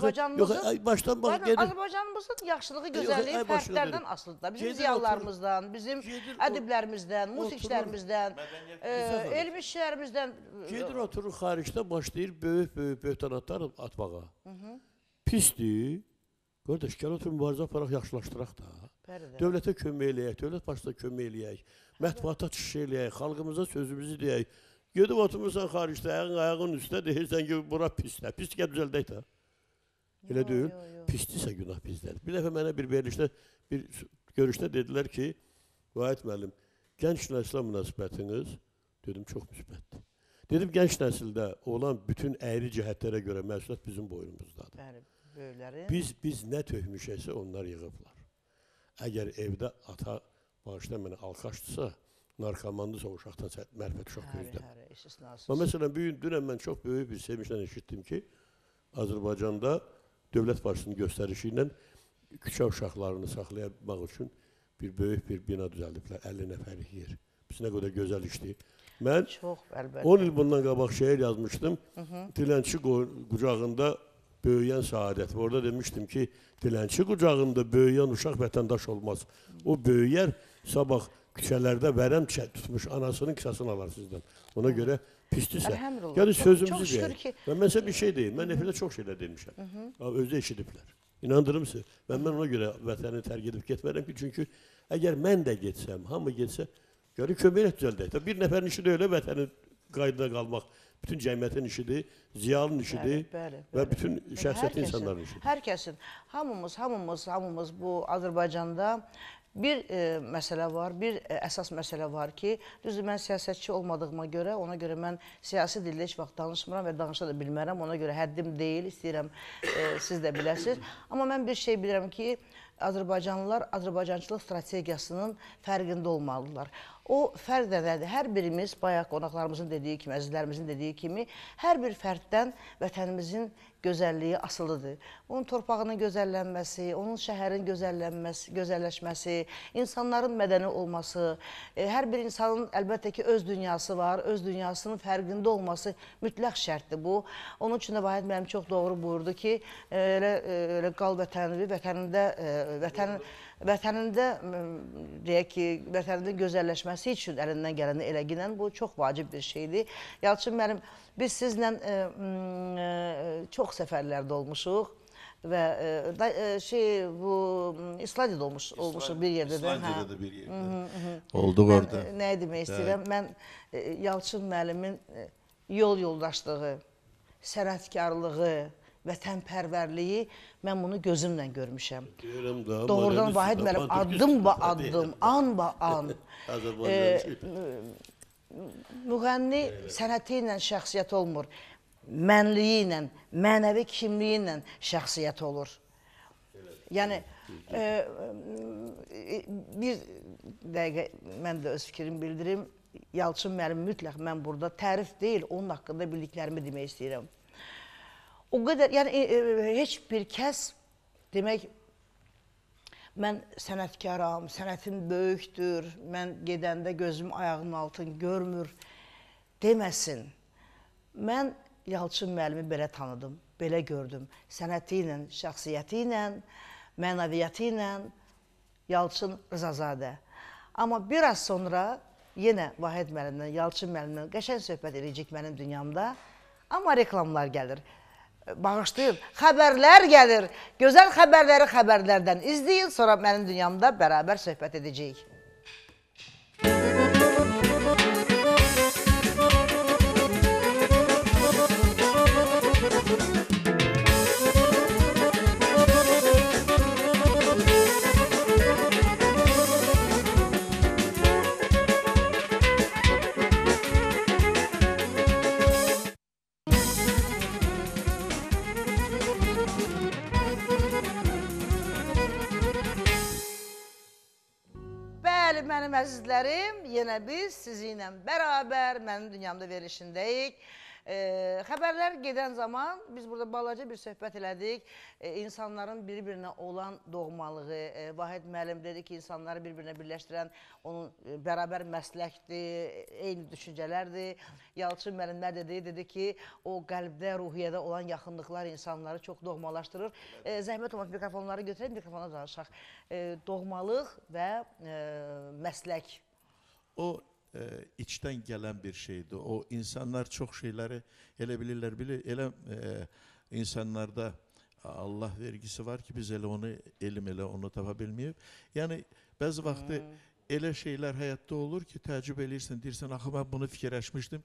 Azərbaycanımızın yaxşılığı, gözəlliyi fərdlərdən asılıdır. Bizim ziyalılarımızdan, bizim ədiblərimizdən, musiqiçilərimizdən, elm işçilərimizdən. Gedir oturur xaricdə, başlayır böyük böhtanatlar atmağa. Pisdir. Qardaş, gəl otur mübarizə aparaq, yaxşılaşdıraq da. Dövlətə kömək eləyək, dövlət başına kömək eləyək, mətbuata çıxış eləyək, xalqımıza sözümüzü deyək. Gedib oturmursan xaricdə, ayağın üstə deyirsən ki, bura pisdir. Pisdir, gəl düzəldək də. Elə deyil, pisdirsə günah bizdədir. Bir dəfə mənə bir verilişdə, bir görüşdə dedilər ki, Vahid müəllim, gənc nəslə münasibətiniz, dedim, çox müsbətdir. Dedim, gənc nəsildə olan bütün əyri cəhətlərə görə məsuliyyət bizim boynumuzdadır. Biz nə töhmüşəksə onlar yığıblar. Əgər evdə ata bağışda mənə alqaşdırsa, narkomandırsa o uşaqdan mərfət uşaq gözləm. Məsələn, dünən mən çox böyük bir sevinçlə eşitdim ki, Azərbaycanda dövlət başçısının göstərişi ilə küçə uşaqlarını saxlayamaq üçün bir böyük bir bina düzəldiblər, 50 nəfərlik yer. Biz nə qədər gözəl işdir. Mən 10 il bundan qabaq şeir yazmışdım, dilənçi qucağında böyüyən səadət. Orada demişdim ki, dilənçi qucağında böyüyən uşaq vətəndaş olmaz. O böyüyər, sabah küçələrdə vərəm tutmuş anasının qisasını alar sizdən. Ona görə pisdirsə. Yəni sözümüzü deyək. Mən sizə bir şey deyim. Mən nefrdə çox şeylər demişəm. Özü eşidiblər. İnandırım sizi. Mən ona görə vətəni tərk edib getmərəm ki, çünki əgər mən də getsəm, hamı getsə, görə kömək düzəldək. Bir nəfərin işi də elə vətənin qaydada qalmaq. Bütün cəmiyyətin işidir, ziyalının işidir və bütün şəxsiyyətli insanların işidir. Hər kəsin, hamımız bu Azərbaycanda Bir məsələ var, bir əsas məsələ var ki, düzdür, mən siyasətçi olmadığıma görə, ona görə mən siyasi dildə heç vaxt danışmıram və danışa da bilmərəm, ona görə həddim deyil, istəyirəm siz də biləsiniz. Amma mən bir şey bilirəm ki, Azərbaycanlılar Azərbaycançılıq strategiyasının fərqində olmalıdırlar. O fərq də nədir? Hər birimiz, bayaq qonaqlarımızın dediyi kimi, əzizlərimizin dediyi kimi, hər bir fərddən vətənimizin gözəlliyi asılıdır. Onun torpağının gözəllənməsi, onun şəhərin gözəlləşməsi, insanların mədəni olması, hər bir insanın əlbəttə ki, öz dünyası var, öz dünyasının fərqində olması mütləq şərtdir bu. Onun üçün də Vahid müəllim çox doğru buyurdu ki, elə qal vətənli, vətənində deyək ki, vətənində gözəlləşməsi üçün əlindən gələni eləginən bu çox vacib bir şeydir. Yalçın müəllim, biz sizlə çox səfərlərdə olmuşuq və bu İslandiyada olmuşuq bir yerdə də. İslandiyada da bir yerdə olduq orada. Nə demək istəyirəm? Mən Yalçın müəllimin yol yoldaşlığı, sənətkarlığı, vətənpərvərliyi, mən bunu gözümlə görmüşəm. Doğrudan Vahid müəllim addım, an, müğənni sənəti ilə şəxsiyyət olmur, mənliyi ilə, mənəvi kimliyi ilə şəxsiyyət olur. Yəni, bir dəqiqə mən də öz fikrimi bildirim, Yalçın müəllim mütləq mən burada tərif deyil, onun haqqında bildiklərimi demək istəyirəm. O qədər, yəni heç bir kəs demək, mən sənətkaram, sənətim böyükdür, mən gedəndə gözüm ayağımın altını görmür deməsin. Mən Yalçın müəllimi belə tanıdım, belə gördüm. Sənəti ilə, şəxsiyyəti ilə, mənəviyyatı ilə Yalçın Rızazadə. Amma biraz sonra yenə Vahid müəllimlə, Yalçın müəllimlə qəşəng söhbət edəcək mənim dünyamda. Amma reklamlar gəlir. Bağışlayın, xəbərlər gəlir. Gözəl xəbərləri xəbərlərdən izləyin, sonra mənim dünyamda bərabər söhbət edəcəyik. Mənim əzizlərim, yenə biz sizinlə bərabər mənim dünyamda verilişindəyik. Xəbərlər gedən zaman biz burada balaca bir söhbət elədik. İnsanların bir-birinə olan doğmalığı, Vahid müəllim dedi ki, insanları bir-birinə birləşdirən onun bərabər məsləkdir, eyni düşüncələrdir. Yalçın müəllim nə dedi? Dedi ki, o qəlbdə, ruhiyyədə olan yaxınlıqlar insanları çox doğmalaşdırır. Zəhmət olmaq, mikrofonları götürək, mikrofona danışaq. Doğmalıq və məslək. O içdən gələn bir şeydir. O insanlar çox şeyləri elə bilirlər, elə insanlarda Allah vergisi var ki, biz elə onu, elm elə onu tapa bilməyib. Yəni, bəzi vaxtı elə şeylər həyatda olur ki, təəccüb eləyirsən, deyirsən, axı mən bunu fikirləşmişdim.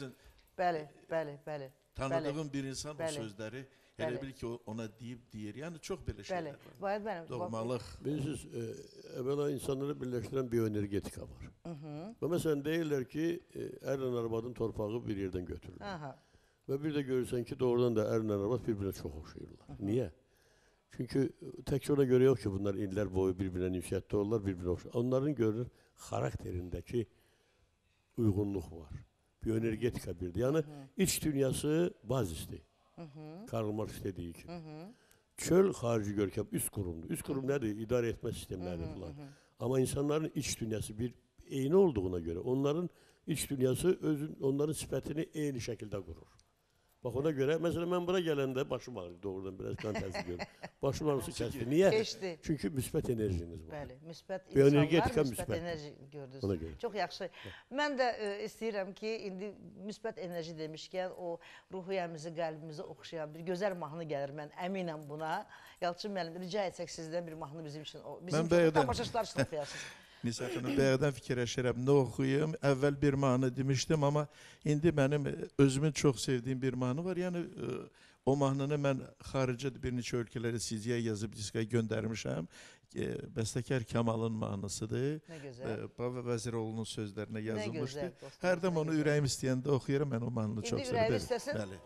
Bəli. Tanıdığın bir insan o sözləri elə bil ki, ona deyir. Yəni, çox belə şeylər var. Doğmalıq. Bilirsiniz, əvvəla insanları birləşdirən biyoenergetika var. Və məsələn, deyirlər ki, ərlə arvadın torpağı bir yerdən götürülür. Və bir də görürsən ki, doğrudan da ərlə arvad bir-birinə çox oxşayırlar. Niyə? Çünki tək ona görə yox ki, bunlar illər boyu bir-birinə ünsiyyətdə olurlar, bir-birinə oxşayırlar. Onların görünür, xarakterindəki uyğunluq var. Biyoenergetika birdir. Yəni, iç dünyası bazisdir. Karl Marx dediği gibi. Çöl harici görkem üst kurumdur. Üst kurum nedir? İdare etme sistemleri falan. Ama insanların iç dünyası bir eyni olduğuna göre onların iç dünyası onların sifətini eyni şekilde kurur. Bak ona göre mesela ben buraya gelende başım ağrıyor doğrudan biraz kan tersi diyorum. Başım ağrısı kesti. Niye? Keçdi. Çünkü müsbət enerjiniz var. Bəli, müsbət insanlar, müsbət Ona enerji gördünüz. göre. Çox yaxşı. Mən də istəyirəm ki, indi müsbət enerji demişkən o ruhiyyəmizi, qəlbimizi oxşayan bir gözəl mahnı gəlir. Mən əminəm buna. Yalçın müəllim, rica etsək sizdən bir mahnı bizim üçün, bizim tamaşaçılar üçün oxuyasınız. Misal üçün, bəyadan fikirləşirəm, nə oxuyum? Əvvəl bir mahnı demişdim, amma indi mənim özümün çox sevdiyim bir mahnı var. Yəni, o mahnını mən xarici bir neçə ölkələrə CD-yə yazıb diskaya göndərmişəm. bəstəkar Kamalın mahnısıdır. Nə gözəl. Baba Vəziroğlu'nun sözlərinə yazılmışdı. gözəl dostum, Hərdən nə onu gözəl. ürəyim istəyəndə oxuyuram, mən o mahnını İndi çox ürəyin sevirəm. istəsin. Bəli.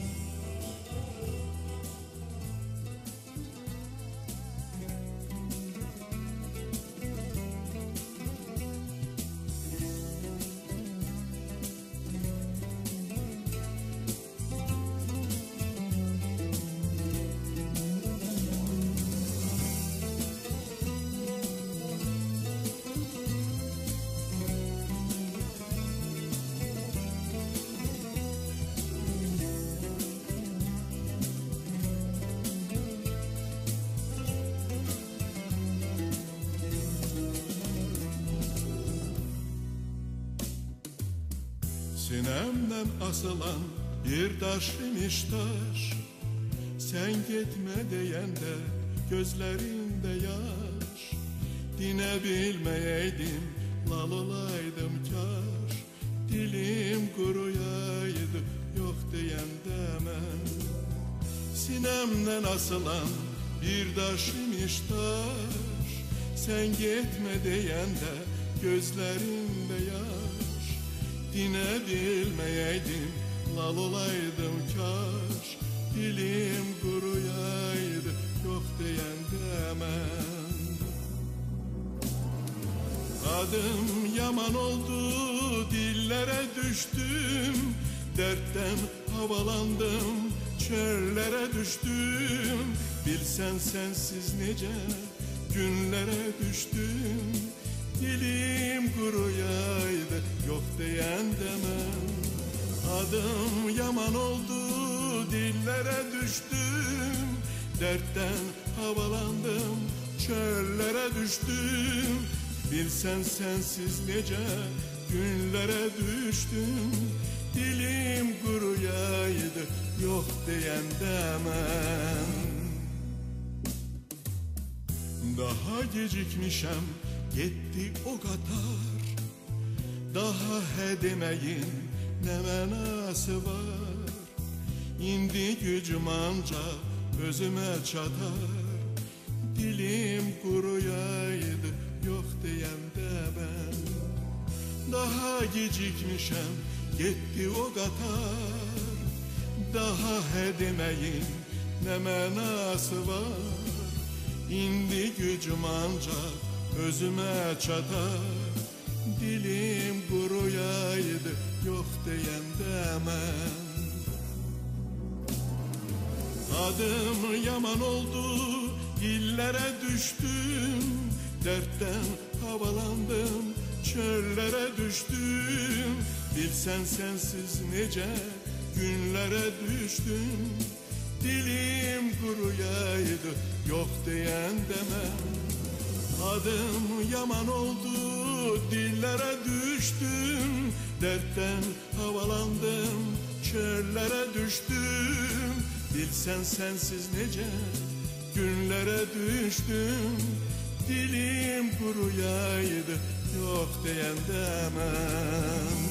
Sinemden asılan bir taş imiş taş, sen gitme diyende gözlerinde yaş. Dinebilmeyeydim, lal olaydım kaş. Dilim kuruyaydı, yok diyende ben. Sinemden asılan bir taş imiş taş, sen gitme diyende gözlerinde yaş. Dinebilmeyeydim, lal olaydım kaş. Dilim kuruyaydı, yok diyende mən. Adım yaman oldu, dillere düştüm. Dertten havalandım, çöllere düştüm. Bilsen sensiz nece günlere düştüm. Dilim kuruyaydı, yok diyen demem. Adım yaman oldu, dillere düştüm. Dertten havalandım, çöllere düştüm. Bilsen sensiz nece günlere düştüm. Dilim kuruyaydı, yok diyen demem. Daha gecikmişem, gitti o kadar. Daha he demeyin ne mənası var. İndi gücüm ancak özüme çatar. Dilim kuruyaydı, yok diyende ben. Daha gecikmişem, gitti o kadar. Daha he demeyin ne mənası var. İndi gücüm ancak özüme çatar. Dilim kuruyaydı, yok diyende mən. Adım yaman oldu, illere düştüm. Dertten havalandım, çöllere düştüm. Bilsen sensiz nece günlere düştüm. Dilim kuruyaydı, yok diyen demem. Adım yaman oldu, dillere düştüm. Dertten havalandım, çöllere düştüm. Bilsen sensiz nece günlere düştüm. Dilim kuruyaydı, yok diyen demem.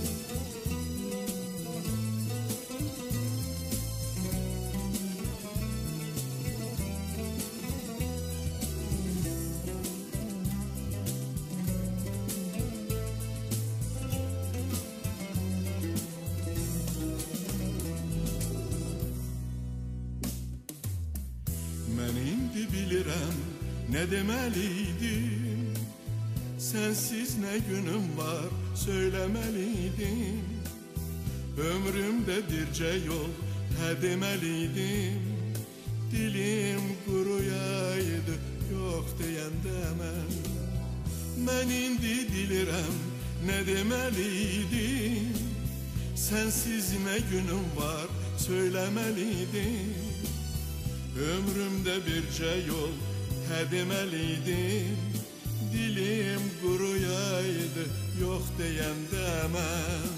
Ben indi bilirəm ne demeliydim. Sensiz ne günüm var söylemeliydim. Ömrümde birce yol he demeliydim. Dilim kuruyaydı, yok diyen demem. Ben indi dilirəm ne demeliydim. Sensiz ne günüm var söylemeliydim. Ömrümde birce yol he demeliydim. Dilim kuruyaydı, yok diyen demem.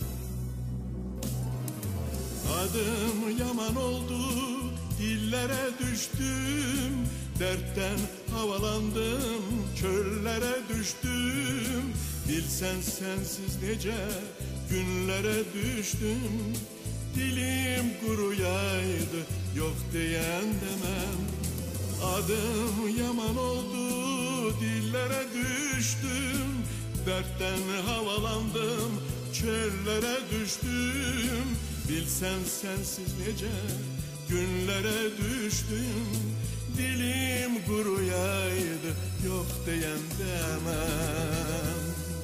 Adım yaman oldu, dillere düştüm. Dertten havalandım, çöllere düştüm. Bilsen sensiz nece günlere düştüm. Dilim kuruyaydı, yok diyen demem. Adım yaman oldu, dillere düştüm, dertten havalandım, çöllere düştüm. Bilsen sensiz nece günlere düştüm, dilim kuruyaydı yok diyen demem.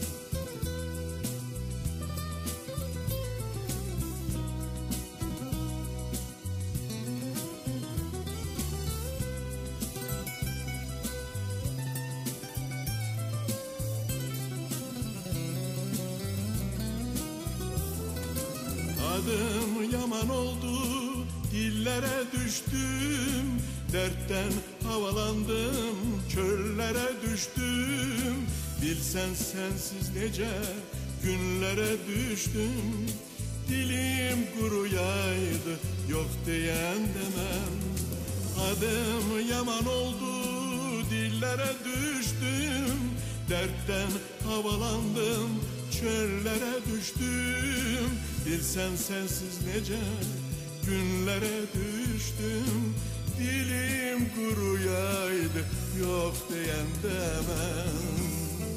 Adım yaman oldu, dillere düştüm, dertten havalandım, çöllere düştüm. Bilsen sensiz nece günlere düştüm, dilim kuruyaydı yok diyen demem. Adım yaman oldu, dillere düştüm, dertten havalandım, çöllere düştüm. Bilsen sensiz nece günlere düştüm, dilim kuruyaydı yok diyen demem.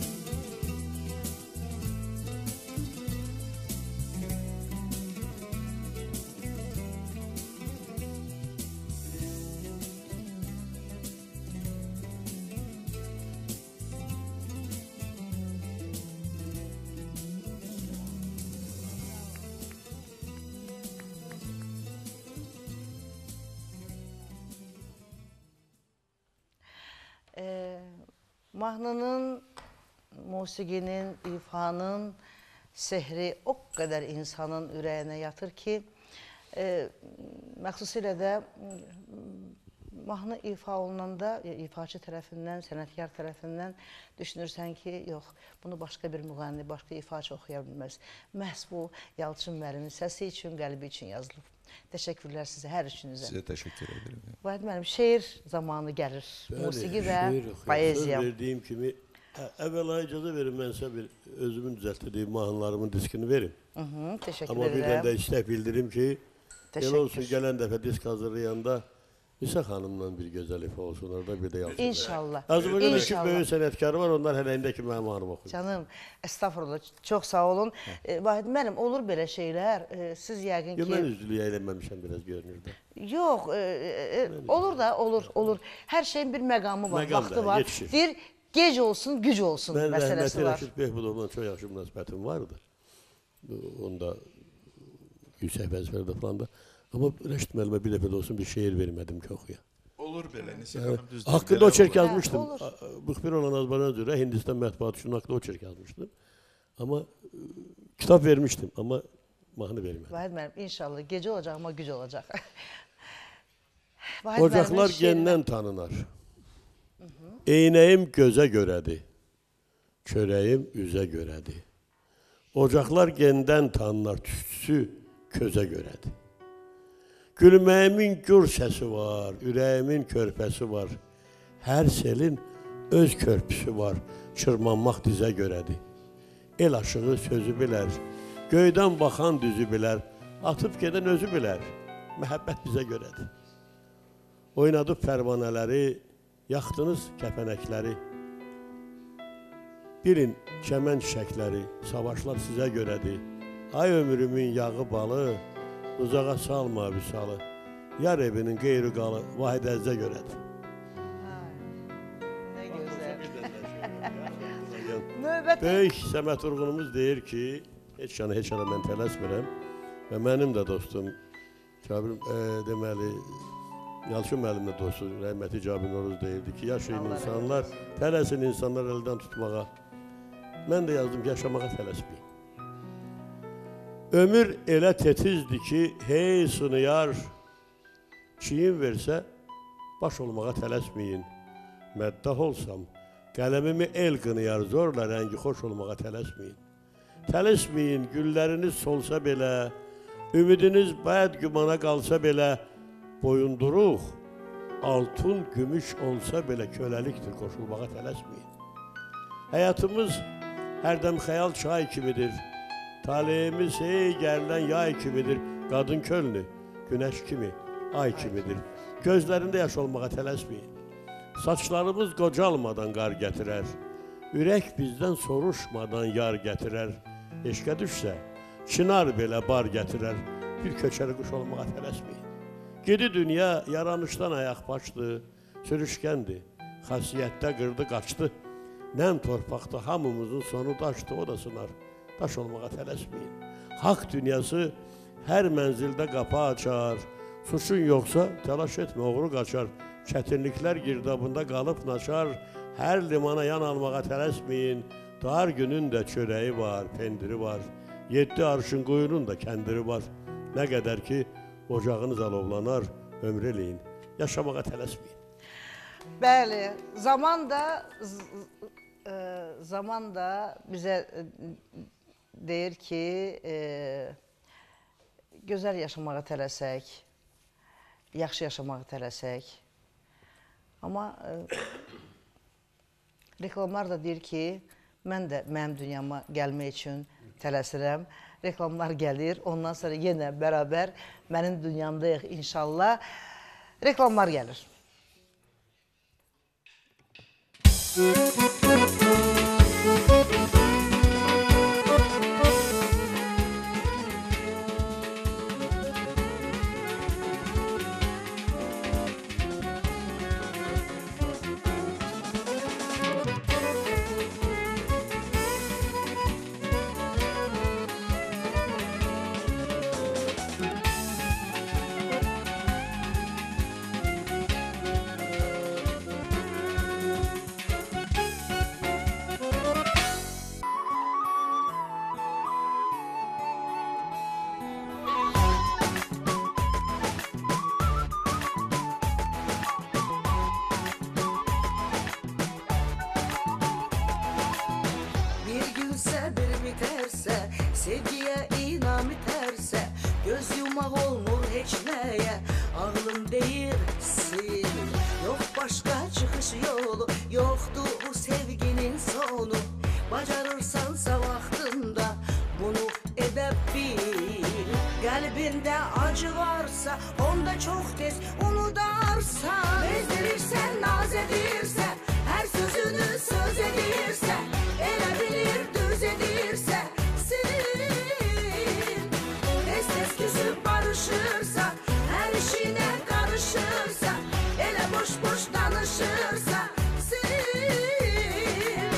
Mahnının, musiqinin, ifanın sehri o qədər insanın ürəyinə yatır ki, məxsusilə də mahnı ifa olunanda, ifaçı tərəfindən, sənətkar tərəfindən düşünürsən ki, yox, bunu başqa bir müğənni, başqa ifaçı oxuya bilməz. Məhz bu Yalçın müəllimin səsi üçün, qəlbi üçün yazılıb. Təşəkkürlər sizə, hər üçünüzə. Sizə təşəkkür edirəm. Vahid müəllim, şeir zamanı gəlir, musiqi və poeziya. Söz verdiyim kimi, əvvəla icazə verin, mən sizə bir özümün düzəltdiğim mahnılarımın diskini verin. Təşəkkür edirəm. Amma bir dənə də istək bildirim ki, elə olsun gələn dəfə disk hazırlayanda İsa xanımla bir gözəl ifa olsun, orada bir də Yalçın. İnşallah. Azərbaycan iki böyük sənətkarı var, onlar hələ indəki mənim mahnım oxuyur. Canım, estağfurullah, çox sağ olun. Vahid müəllim, olur belə şeylər, siz yəqin ki... Mən üzvlüyə eləməmişəm, biraz görünürdə. Yox, olur da, olur. Hər şeyin bir məqamı var, vaxtı var. Deyir, gec olsun, güc olsun məsələsi var. Mən Rəşid Behbudovla çox yaxşı münasibətim vardı. Onda yüksək vəzifələrdə falan da. Amma Rəşid müəllimə bir dəfə də olsun bir şeir vermədim ki, oxuya. Olur belə, Nəsir xanım düzdür. Haqqında o çerk yazmışdım. Bıxbir olan Azərbaycan üzrə Hindistan mətbuatı üçün haqqında o çerk yazmışdım. Amma kitab vermişdim, amma mahnı vermədim. Vahid müəllim, inşallah gecə olacaq, amma güc olacaq. Ocaqlar gendən tanınar. Eynəyim gözə görədir, çörəyim üzə görədir. Ocaqlar gendən tanınar, tüstüsü közə görədir. Gülməyimin gür səsi var, ürəyimin körpəsi var. Hər selin öz körpüsü var, çırmanmaq dizə görədir. El aşığı sözü bilər, göydən baxan düzü bilər, atıb gedən özü bilər, məhəbbət bizə görədir. Oynadıb pərvanələri, yaxdınız kəpənəkləri, bilin çəmən çiçəkləri, savaşlar sizə görədir. Ay ömrümün yağı balı, uzağa salma vüsalı, yar evinin qeyri qalı, Vahid Əzzə görədir. Nə gözəl. Böyük Səməd Urğunumuz deyir ki, heç yana mən tələsmirəm və mənim də dostum, deməli, Yalçın müəllimlə dostu, rəhməti Cabir Noruz deyirdi ki, yaşayın insanlar, tələsin insanlar əldən tutmağa. Mən də yazdım ki, yaşamağa tələsməyin. Ömür elə tetizdir ki, hey sınıyar, çiyin versə, baş olmağa tələsməyin. Məddah olsam, qələmimi el qınıyar, zorla rəngi xoş olmağa tələsməyin. Tələsməyin, gülləriniz solsa belə, ümidiniz bəd gümana qalsa belə, boyunduruq, altın, gümüş olsa belə köləlikdir, qoşulmağa tələsməyin. Həyatımız hərdəm xəyal çay kimidir, taleyimiz hey gərilən yay kimidir, qadın kölnü, günəş kimi, ay kimidir. Gözlərində yaş olmağa tələsməyin. Saçlarımız qocalmadan qar gətirər. Ürək bizdən soruşmadan yar gətirər. Eşqə düşsə, çınar belə bar gətirər. Bir köçəri quş olmağa tələsməyin. Gedi dünya yaranışdan ayaq başdı, sürüşkəndir, xasiyyətdə qırdı qaçdı. Nəm torpaqda hamımızın sonu daşdı, o da sınar, daş olmağa tələsməyin. Haqq dünyası hər mənzildə qapı açar, suçun yoxsa təlaş etmə, oğru qaçar. Çətinliklər girdabında qalıb naçar, hər limana yan almağa tələsməyin. Dar günün də çörəyi var, pendiri var, 7 arşın quyunun da kəndiri var. Nə qədər ki, ocağınız alovlanar, ömür eləyin, yaşamağa tələsməyin. Bəli, zaman da bizə deyir ki, gözəl yaşamağa tələsək, yaxşı yaşamağa tələsək. Amma reklamlar da deyir ki, mən də mənim dünyama gəlmək üçün tələsirəm. Reklamlar gəlir, ondan sonra yenə bərabər mənim dünyamdayıq inşallah. Reklamlar gəlir. Sevgiye inam iterse, göz yumaq olmur heç nəyə, ağlım deyirsin. Yox başqa çıxış yolu, yoxdur bu sevginin sonu. Bacarırsansa vaxtında bunu edə bil. Qəlbində acı varsa, onda çox tez unudarsan. Bezdirirsən, naz edirsən, hər sözünü söz edirsən, elə bilir düz edirsən. Barışırsa, her işine karışırsa, ele boş boş danışırsa, sil.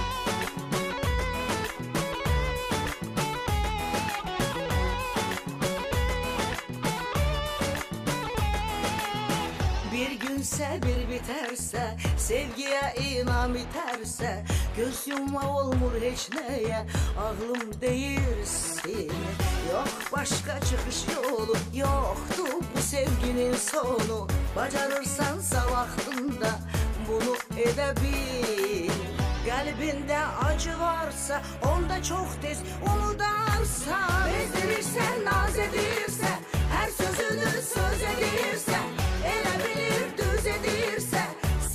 Bir günse bir biterse, sevgiye inam iterse, göz yumma olmur heç nəyə, ağlım deyirsin. Yok başka çıkış yolu, yoktu bu sevginin sonu. Bacarırsansa vaxtında bunu edebil. Qəlbində acı varsa, onda çox tez unudarsan. Bezdirirsən, naz edirsən, hər sözünü söz edirsən, elə bilir düz edirsən,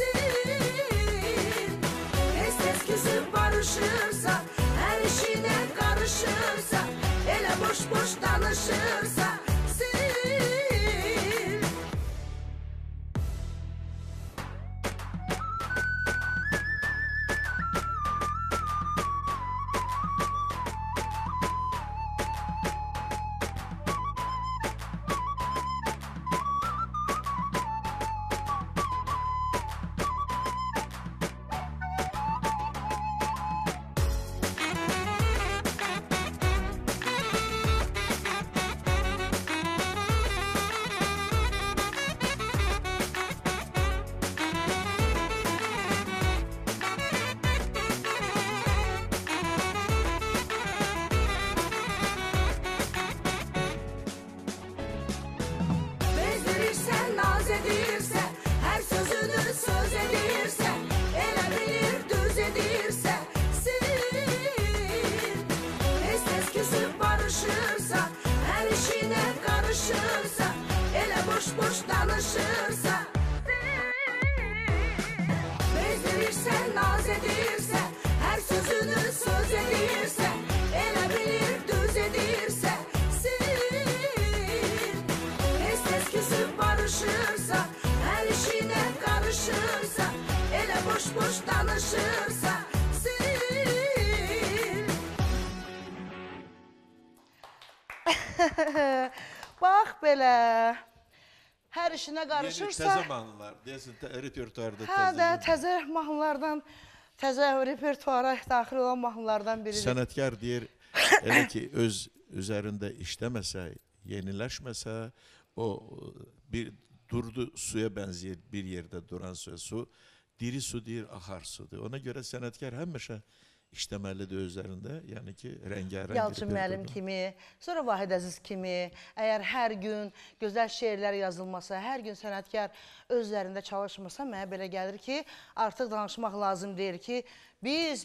sil. Tez küsüb barışırsa, hər işinə karışırsa, elə boş boş danışırsa, sil. Karışırsa, ele boş boş danışırsa, bezdirirsen, naz edirsen, her sözünü söz edirsen, ele bilir düz edirsen, sil. Tez küsüp barışırsa, her işine karışırsa, boş danışırsa sil. Bax belə. Hər işinə Yeni qarışırsa, təzə mahnılar, deyəsən repertuarda hə də təzə. təzə mahnılardan, təzə repertuara daxil olan mahnılardan biridir. Sənətkar deyir, elə ki öz üzərində işləməsə, yeniləşməsə, o bir durdu suya bənzəyir, bir yerdə duran su, diri su deyir, axar sudur. Ona görə sənətkar həmişə işləməlidir özlərində, yəni ki, rəngarəng. Yalçın müəllim kimi, sonra Vahid Əziz kimi, əgər hər gün gözəl şeirlər yazılmasa, hər gün sənətkar özlərində çalışmasa, mənə belə gəlir ki, artıq danışmaq lazım deyir ki, biz.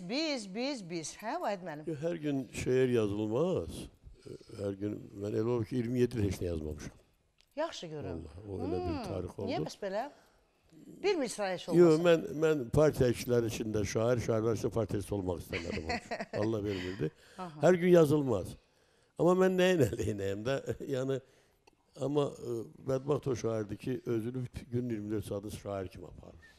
Hə, Vahid müəllim? Hər gün şeir yazılmaz. Hər gün, mən elə olur ki, 27 il heç nə yazmamışam. Yaxşı görüm. O elə bir tarix oldu. Niyə bəs belə? Bir misra heç Yox, olmasın? mən partiya işçiləri içində şairlər üçün partiyası olmaq istəmədim. Allah vermirdi. Hər gün yazılmaz. Amma mən nəyin əleyhinəyim də, yəni, amma bədbaxt o şairdir ki, özünü gün 24 saatı şair kimi aparır.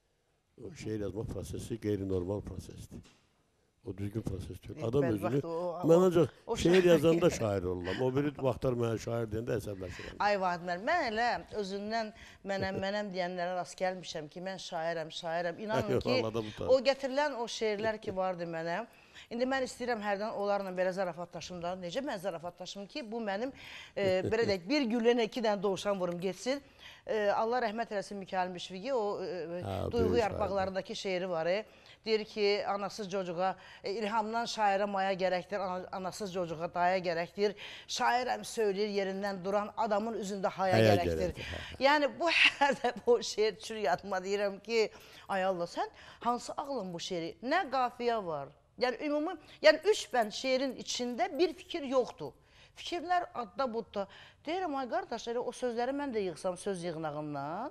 O şeir yazma prosesi qeyri-normal prosesdir. O düzgün proses deyil. Adam özünü, mən ancaq şeir yazanda şair oluram. O biri vaxtlar mənə şair deyəndə əsəbləşirəm. Ay Vahid müəllim, mən elə özündən mənəm deyənlərə rast gəlmişəm ki, mən şairəm. İnanın ki, o gətirilən o şeirlər ki vardı mənə. İndi mən istəyirəm hərdən onlarla belə zarafatlaşım da. Necə mən zarafatlaşım ki, bu mənim, belə deyək, bir güllə 2 dənə doğuşan vurum geçsin. Allah rəhmət eləsin Mikail Müşfiqi, o Duyğu yarpaqlarındakı şeiri var. Deyir ki, anasız çocuğa, ilhamdan şairə maya gərəkdir, anasız çocuğa daya gərəkdir. Şairəm söyləyir yerindən duran adamın üzündə haya gərəkdir. Yəni, bu hərdə bu şeir çür yadıma deyirəm ki, ay Allah, sən hansı ağlın bu şeiri? Nə qafiyə var? Yəni, ümumi, yəni 3 bənd şeirin içində bir fikir yoxdur. Fikirlər adda budda. Deyirəm, ay qardaş, o sözləri mən də yığsam söz yığınağından,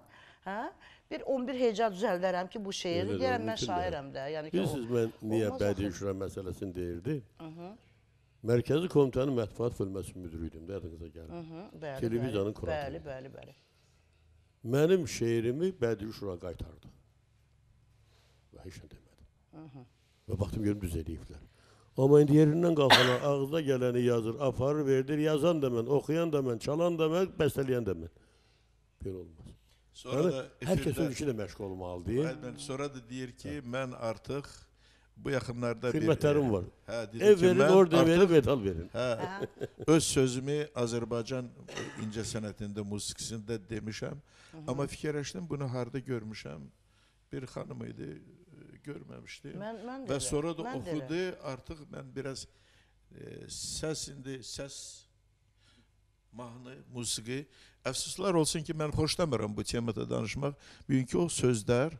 bir 11 heca düzəldərəm ki, bu şeiri deyərəm, mən şairəm də. Bilirsiniz, mən niyə bədii şura məsələsini deyirdim? Mərkəzi Komitənin Mətbuat Bölməsi müdürüydüm, yadınıza gəlir. Televiziyanın kuratörü. Bəli. Mənim şeirimi bədii şura qaytardı. Və heç nə demədim. Və baxdım, görüm düz ediblər. Amma indi yerindən qalxana, ağızda gələni yazır, aparır, verdir, yazan da mən, oxuyan da mən, çalan da mən, bəstələyən də mən. Bir olmaz. Hər kəs öz işi ilə məşğul olmalıdır. Sonra da deyir ki, mən artıq bu yaxınlarda bir... Xidmətlərim var. Ev verin, orada verin, medal verin. Öz sözümü Azərbaycan incəsənətində, musiqisində demişəm. Amma fikirləşdim, bunu harada görmüşəm. Bir xanım idi, görməmişdim. Və sonra da oxudu, artıq mən biraz səs, mahnı, musiqi. Əfsuslar olsun ki, mən xoşlamıram bu temada danışmaq. Bugünkü o sözlər,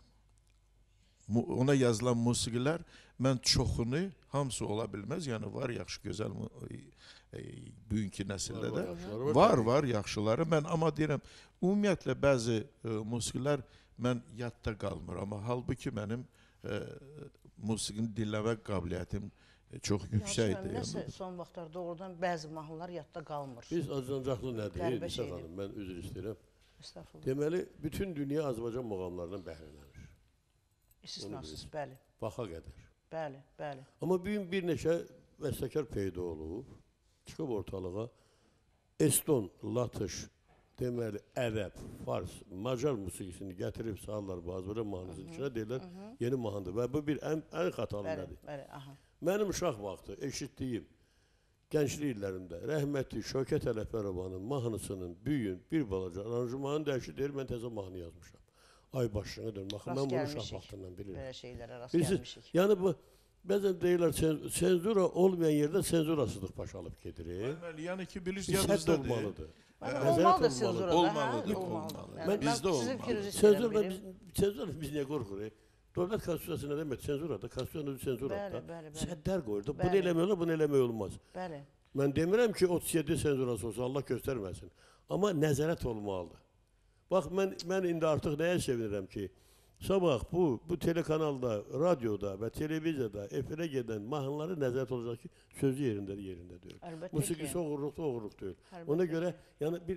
ona yazılan musiqilər, mən çoxunu, hamısı ola bilməz, yəni var yaxşı, gözəl bugünkü nəsildə də. Var yaxşıları. Mən amma deyirəm, ümumiyyətlə bəzi musiqilər mən yadda qalmır. Amma halbuki mənim musiqini dinləmək qabiliyyətim çox yüksəkdir. Nəsə son vaxtlarda doğrudan bəzi mahnılar yadda qalmır. Biz acınacaqlı nədir? Nisa xanım, mən üzr istəyirəm. Deməli, bütün dünya Azərbaycan muğamlarından bəhrələnir. İstisnasız, bəli. Vaxa qədər. Bəli. Amma bugün bir neçə bəstəkar peyda olub, çıxıb ortalığa Eston, Latış, deməli, ərəb, fars, macar musiqisini gətirib sağlar bu Azərbaycan mahnısının içinə deyirlər, yeni mahnıdır. Və bu bir ən xatalı nədir? Mənim uşaq vaxtı eşitdiyim gənclik illərində rəhmətli Şövkət Ələfərovanın mahnısının büyün bir balaca aranjmanını dəyişir, mən təzə mahnı yazmışam. Ay başına dönüm, baxın, mən bunu uşaq vaxtından bilirəm. Belə şeylərə rast gəlmişik. Yəni bu, bəzən deyirlər, senzura olmayan yerdə senzurasızlıq baş alıb gedir. Yəni ki, bilirsiniz, yadınızda olmalıdır. Olmalıdır senzura da. Olmalıdır. Bizdə olmalıdır. Senzura biz niyə qorxuruq? Dövlət konstitusiyası nə demək? Senzurada, konstitusiyada senzurada. Səddər qoyur. Bunu eləmək olur, bunu eləmək olmaz. Mən demirəm ki, 37 senzurası olsa, Allah göstərməsin. Amma nəzarət olmalıdır. Bax, mən indi artıq nəyə sevinirəm ki, sabah bu telekanalda, radioda və televiziyada efirə gedən mahnıları nəzarət olacaq ki, sözü yerində deyil. Musiqisi oğurluqda oğurluq deyil. Ona görə, yəni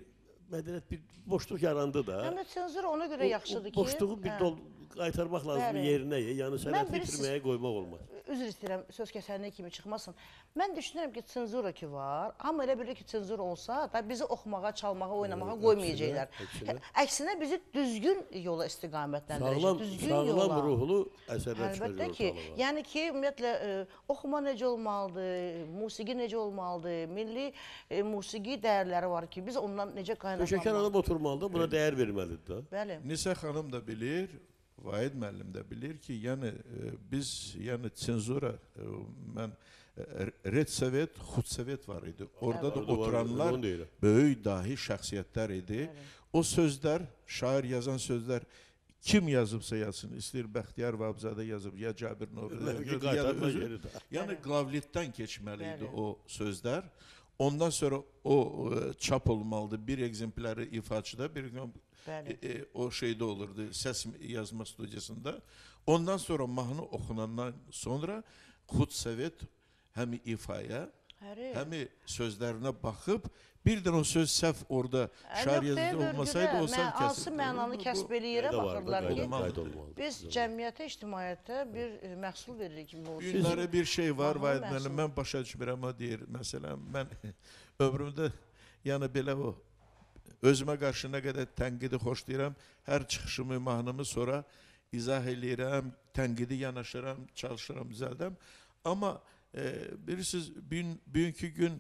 mədəniyyət bir boşluq yarandı da. Həm də senzura ona görə yaxşıdır ki... Boşluğu bir qaytarmaq lazım yerinə, yəni sənəti itirməyə qoymaq olmaz. Üzr istəyirəm, söz kəsənliyi kimi çıxmasın. Mən düşünürəm ki, senzura ki var, amma elə bilir ki, senzura olsa da bizi oxumağa, çalmağa, oynamağa qoymayacaqlar. Əksinə bizi düzgün yola istiqamətləndirəcək, düzgün yola. Sağlam ruhlu əsərlər çıxacaq Əlbəttə ki, yəni ki, ümumiyyətlə, oxuma necə olmalıdır, musiqi necə olmalıdır, milli musiqi dəyərləri var ki, biz ondan necə qaynaqlanmalıyıq. Peşəkar adam oturmalıdır, buna dəyər verməlidir da. Bəli. Nisə xanım da bilir, Vahid müəllim də bilir ki, yəni biz, yəni senzura, mən Redsovet, Xudsovet var idi. Orada da oturanlar böyük dahi şəxsiyyətlər idi. O sözlər, şair yazan sözlər kim yazıbsa yazsın, istəyir Bəxtiyar Vahabzadə yazıb, ya Cabir Nurlu, yəni qlavlitdən keçməli idi o sözlər. Ondan sonra o çap olmalıdır. Bir egzempləri ifaçıda, bir o şeydə olurdu, səs yazma studiyasında. Ondan sonra mahnı oxunandan sonra Xudsovet həm ifaya, həm sözlərinə baxıb, birdən o söz səhv orada şair yazıcı olmasaydı, o səhv kəsildi. Hansı mənanı kəsb eləyirə baxırlar ki, biz cəmiyyətə, ictimaiyyətə bir məhsul veririk. Günlərə bir şey var, Vahid müəllim, mən başa düşmürəm, o deyir, məsələn, mən ömrümdə, yəni belə o, özümə qarşı nə qədər tənqidi xoşlayıram, hər çıxışımı, mahnımı sonra izah eləyirəm, tənqidi yanaşıram, çalışıram, düzəldəm. Amma bilirsiniz, bugünkü gün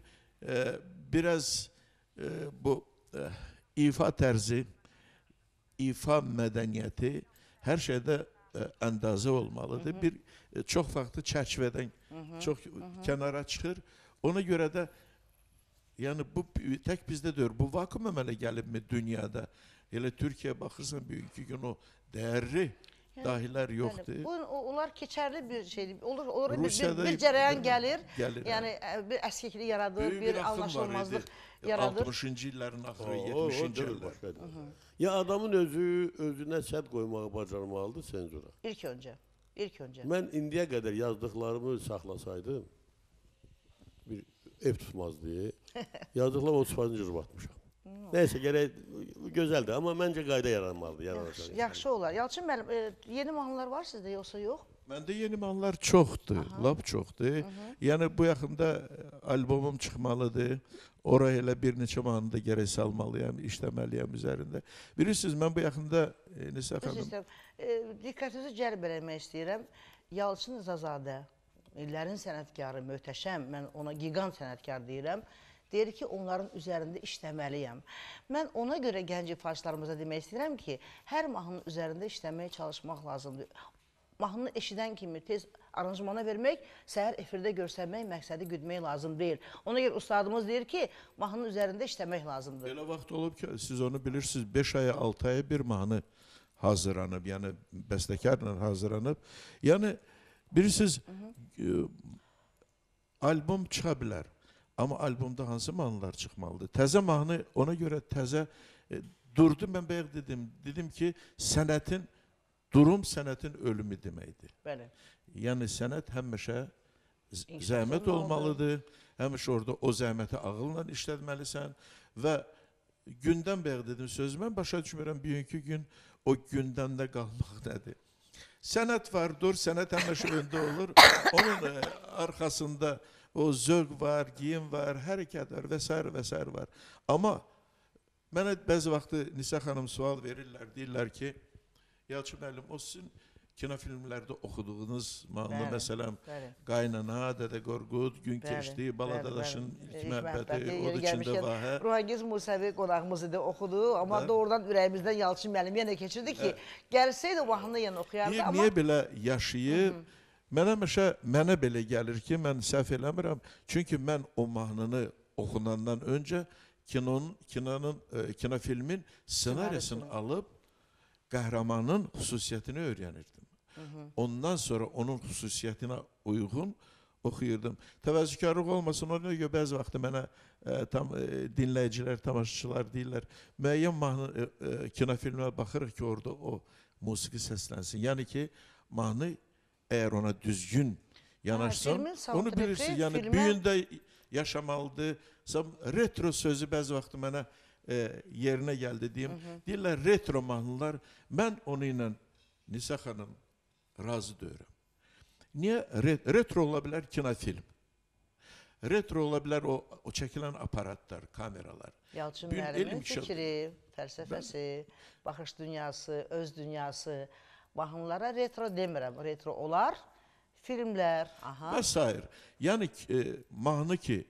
biraz bu ifa tərzi, ifa mədəniyyəti hər şeydə əndazə olmalıdır. Bir çox vaxtı çərçivədən çox kənara çıxır. Ona görə də yəni bu tək bizdə deyir, bu vakuum əmələ gəlibmi dünyada? Elə Türkiyə baxırsan, bugünkü gün o dəyərli dahilər yoxdur. Onlar keçərli bir şeydir. Olur bir cərəyan gəlir, yəni bir əskiklik yaradır, bir anlaşılmazlıq yaradır. 60-cı illərin axırı, 70-ci illər. Ya adamın özünə sədd qoymağı bacarmalıdır senzura. İlk öncə. Mən indiyə qədər yazdıqlarımı saxlasaydım, bir ev tutmaz deyə, yazdıqlarım 30 cür batmışam. Nəysə, gərək gözəldir, amma məncə qayda yaranmalıdır. Yaxşı olar. Yalçın müəllim, yeni mahnılar var sizdə, yoxsa yox? Məndə yeni mahnılar çoxdur, lap çoxdur. Yəni, bu yaxında albomum çıxmalıdır. Oraya elə bir neçə mahnı da gərək salmalıyam, işləməliyəm üzərində. Bilirsiniz, mən bu yaxında, Nisə xanım... Diqqətinizi cəlb eləmək istəyirəm. Yalçın Zazadə, illərin sənətkarı, möhtəşəm, mən ona gigant sənətkar deyirəm. Deyir ki, onların üzərində işləməliyəm. Mən ona görə gənc ifaçılarımıza demək istəyirəm ki, hər mahnının üzərində işləməyə çalışmaq lazımdır. Mahnını eşidən kimi tez aranjmana vermək, səhər efirdə görsənmək, məqsədi güdmək lazım deyil. Ona görə ustadımız deyir ki, mahnının üzərində işləmək lazımdır. Elə vaxt olub ki, siz onu bilirsiniz, 5 aya, 6 aya bir mahnı hazırlanıb, yəni bəstəkarla hazırlanıb. Yəni, bilirsiniz, albom çıxa bilər. Amma albomda hansı mahnılar çıxmalıdır? Təzə mahnı, ona görə təzə durdum, mən bayaq dedim ki, sənətin, durum sənətin ölümü deməkdir. Bəli. Yəni, sənət həmişə zəhmət olmalıdır, həmişə orada o zəhməti ağılla işlətməlisən və gündən bayaq dedim sözü, mən başa düşmürəm, bugünkü gün o gündəndə qalmaq nədir? Sənət var, sənət həmişə öndə olur, onun arxasında o zövq var, giyim var, hərəkət var və s. var. Amma mənə bəzi vaxtı Nisə xanım sual verirlər, deyirlər ki, Yalçın müəllim, o sizin kinofilmlərdə oxuduğunuz mahnı, məsələn, Qaynana, Dədə Qorqud, Gün keçdi, Baladadaşın ilk məhbəti, Od içində vahə. Ruhangiz Musəvi qonağımız idi, oxudu, amma doğrudan ürəyimizdən Yalçın müəllim yenə keçirdi ki, gəlsəydi o mahnını yenə oxuyardı. Niyə belə yaşayıb? Mənə belə gəlir ki, mən səhv eləmirəm. Çünki mən o mahnını oxunandan öncə kinofilmin ssenarisini alıb qəhrəmanın xüsusiyyətini öyrənirdim. Ondan sonra onun xüsusiyyətinə uyğun oxuyurdum. Təvəzzükarlıq olmasın, ona görə bəzi vaxtı mənə dinləyicilər, tamaşaçılar deyirlər, müəyyən kinofilmə baxırıq ki, orada o musiqi səslənsin. Yəni ki, mahnı əgər ona düzgün yanaşsan, onu bilirsiniz, yəni büyündə yaşamalıdır. Retro sözü bəzi vaxt mənə yerinə gəldi deyim. Deyirlər retro mahnılar. Mən onu ilə Nisə xanım razı deyirəm. Niyə? Retro ola bilər kinofilm. Retro ola bilər o çəkilən aparatlar, kameralar. Yalçın Bir müəllimin elm işi- fikri, fəlsəfəsi, baxış dünyası, öz dünyası, mahnılara retro demirəm. Retro olar, filmlər, aha. Və s. Yəni mahnı ki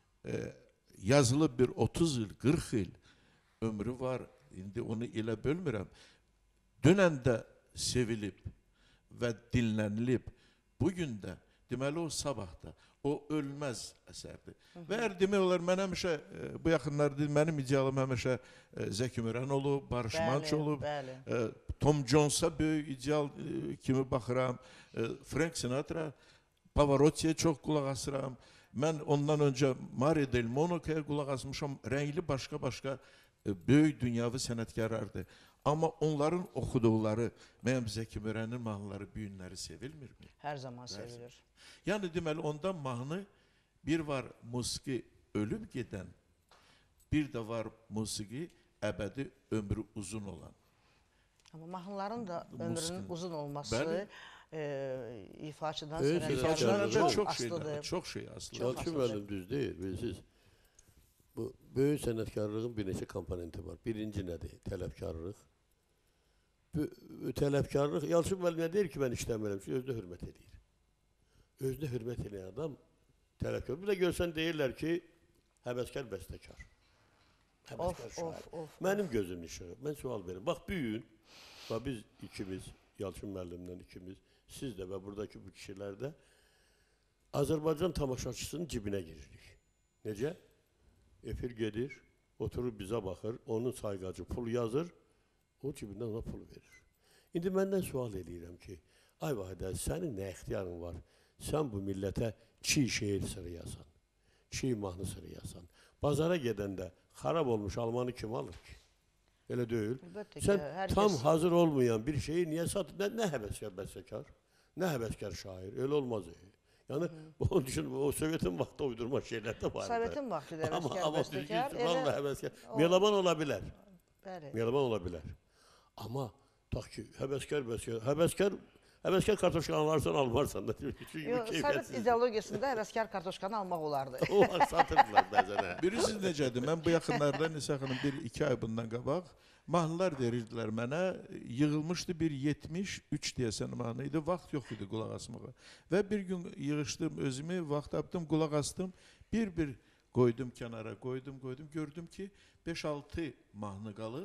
yazılıb bir 30 il, 40 il ömrü var. İndi onu elə bölmürəm. Dünən də sevilib və dinlənilib. Bugün də, deməli o sabah da. O ölməz əsərdir. Və əgər demək olar, mən həmişə bu yaxınlarda mənim idealım həmişə Zəki Müren olub, Barış Manço olub. Tom Jones'a böyük ideal kimi baxıram. Frank Sinatra, Pavarotti'ye çox qulaq asıram. Mən ondan öncə Mario Del Monaco'ya qulaq asmışam. Rəngli başqa-başqa böyük dünyavi sənətkarlardır. Amma onların oxuduqları, mənim Zəki Müren'in mahnıları, büyünləri sevilmirmi? Hər zaman sevilir. Yəni deməli ondan mahnı bir var musiqi ölüb gedən, bir də var musiqi əbədi ömrü uzun olan. Amma mahnıların da ömrünün uzun olması Bəli. ifaçıdan sənətkarlardan sənətkarlardan Çox asılıdır. Çox şey asılıdır. Yalçın müəllim düz deyil, bilirsiniz. Bu böyük sənətkarlığın bir neçə komponenti var. Birinci nədir? Tələbkarlıq. Bu tələbkarlıq, Yalçın müəllim nə deyir ki, mən işləmirəm ki, özünə hörmət edir. Özünə hörmət edən adam tələbkar. Bir də görsən deyirlər ki, həvəskar bəstəkar. Həvəskar şair. Mənim gözüm işığı. Mən sual verim. Bax, büyün, biz ikimiz, Yalçın müəllimlə ikimiz, siz də və buradakı bu kişilər də Azərbaycan tamaşaçısının cibinə giririk. Necə? Efir gedir, oturur bizə baxır, onun sayğacı pul yazır, o cibindən ona pul verir. İndi məndən sual edirəm ki, ay Vahidə, sənin nə ixtiyarın var? Sən bu millətə çiğ şeir sırrı yazan, çiğ mahnı sırrı yazan, bazara gedəndə xarab olmuş almanı kim alır ki? Elə deyil. Sən tam hazır olmayan bir şeyi niyə satır? Nə həvəskar bəstəkar, nə həvəskar şair, elə olmaz. Yəni, onu düşün, o Sovetin vaxtda uydurma şeylər də var. Sovetin vaxtı da həvəskar bəstəkar. Melaman ola bilər. Bəli. Melaman ola bilər. Amma, tax ki, həvəskar kartoşkanı alarsan, almarsan da. Sovet ideologiyasında həvəskar kartoşkanı almaq olardı. O vaxt satırdılar bəzənə. Birisi necədir? Mən bu yaxınlarda Nisə xanım 1-2 ay bundan qabaq mahnılar verirdilər mənə. Yığılmışdı bir 73 deyəsən mahnı idi. Vaxt yox idi qulaq asmağa. Və bir gün yığışdım özümü, vaxt tapdım, qulaq astım. Bir qoydum kənara, qoydum. Gördüm ki 5-6 mahnı qalıb.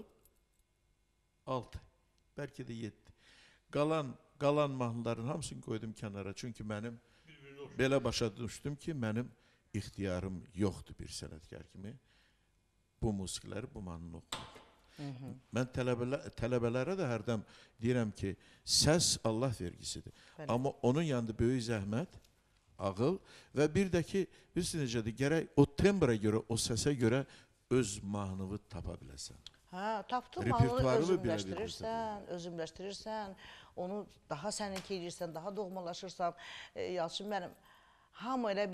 6, bəlkə də 7. Qalan mahnıların hamısını qoydum kənara. Çünki mənim belə başa düşdüm ki, mənim ixtiyarım yoxdur bir sənətkar kimi. Bu musiqiləri, bu mahnını oxuyur. Mən tələbələrə də hərdən deyirəm ki, səs Allah vergisidir. Amma onun yanında böyük zəhmət, ağıl və bir də ki, bilirsiniz necədir, gərək o tembra görə, o səsə görə öz mahnını tapa biləsən. Hə, tapdın mahnını özümləşdirirsən, onu daha səninki edirsən, daha doğmalaşırsan. Yalçın mənim, hamı elə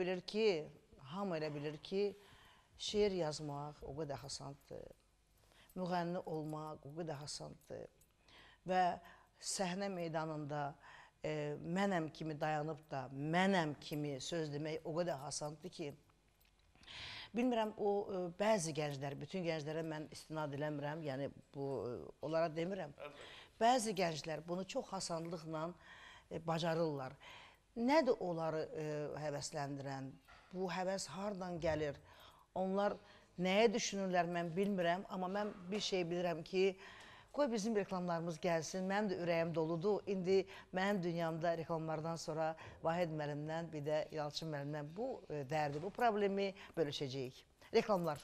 bilir ki, şeir yazmaq o qədər asandır, müğənni olmaq o qədər asandır və səhnə meydanında mənəm kimi dayanıb da, mənəm kimi söz demək o qədər asandır ki, bilmirəm, o bəzi gənclər, bütün gənclərə mən istinad eləmirəm, yəni onlara demirəm. Bəzi gənclər bunu çox asanlıqla bacarırlar. Nədir onları həvəsləndirən? Bu həvəs hardan gəlir? Onlar nəyə düşünürlər, mən bilmirəm. Amma mən bir şey bilirəm ki, qoy bizim reklamlarımız gəlsin, mənim də ürəyim doludur. İndi mənim dünyamda reklamlardan sonra Vahid müəllimdən, bir də Yalçın müəllimdən bu dərdi, bu problemi bölüşəcəyik. Reklamlar.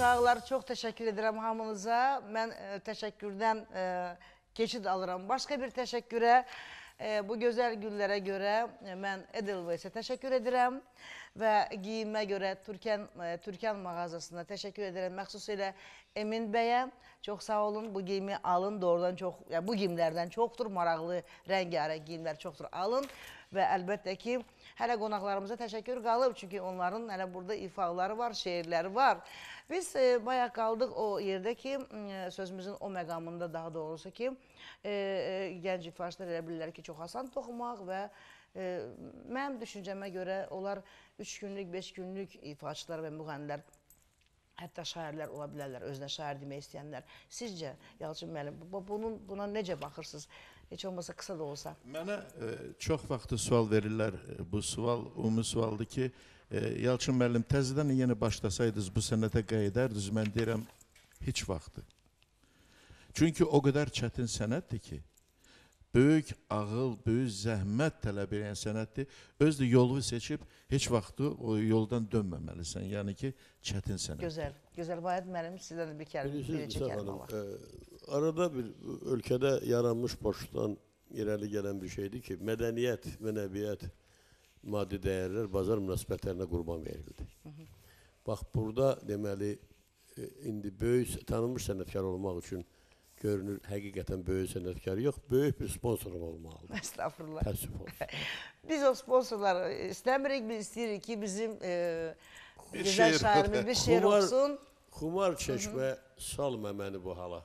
uşaqlar, çox təşəkkür edirəm hamınıza. Mən təşəkkürdən keçid alıram. Başqa bir təşəkkürə, bu gözəl günlərə görə mən Edelweis'e təşəkkür edirəm və giyinmə görə Türkan mağazasına təşəkkür edirəm. Məxsusilə Emin bəyə çox sağ olun. Bu giyimi alın, doğrudan çox, bu giyimlərdən çoxdur, maraqlı, rəngarəng giyimlər çoxdur, alın. Və əlbəttə ki, hələ qonaqlarımıza təşəkkür qalıb, çünki onların hələ burada ifaları var, şeirləri var. Biz bayaq qaldıq o yerdə ki, sözümüzün o məqamında daha doğrusu ki, gənc ifaçılar elə bilirlər ki, çox asan toxumaq və mənim düşüncəmə görə onlar 3 günlük, 5 günlük ifaçılar və müğənnilər, hətta şairlər ola bilərlər, özünə şair demək istəyənlər. Sizcə, Yalçın müəllim, buna necə baxırsınız? Heç olmasa qısa da olsa. Mənə çox vaxtı sual verirlər. Bu sual ümumi sualdır ki, Yalçın müəllim, təzədən yeni başlasaydınız bu sənətə qayıdardınız, mən deyirəm, heç vaxtı. Çünki o qədər çətin sənətdir ki, böyük ağıl, böyük zəhmət tələb edən sənətdir. Özü də yolu seçib, heç vaxtı o yoldan dönməməlisən. Yəni ki, çətin sənət. Gözəl, gözəl. Vahid müəllim, sizdən bir kəlmə var. Arada bir ölkədə yaranmış boşluqdan irəli gələn bir şeydir ki, mədəniyyət və nəbiyyət maddi dəyərlər bazar münasibətlərinə qurban verildi. Bax, burada deməli, indi böyük, tanınmış sənətkar olmaq üçün görünür, həqiqətən böyük sənətkar yox, böyük bir sponsorun olmalıdır. Estağfurullah. Təəssüf olsun. Biz o sponsorları istəmirik, biz istəyirik ki, bizim gözəl şairimiz bir şeir olsun. Xumar çeşmə salma məni bu hala.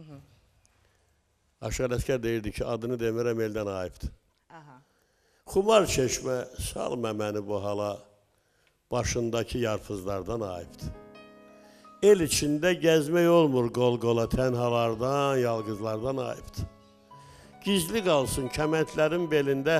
Aşar Əskər deyirdi ki, adını demirəm, eldən ayıbdır. Xumar çeşmə salma məni bu hala, başındakı yarpızlardan ayıbdır. El içində gəzmək olmur qol-qola, tənhalardan, yalqızlardan ayıbdır. Gizli qalsın kəməndlərin belində,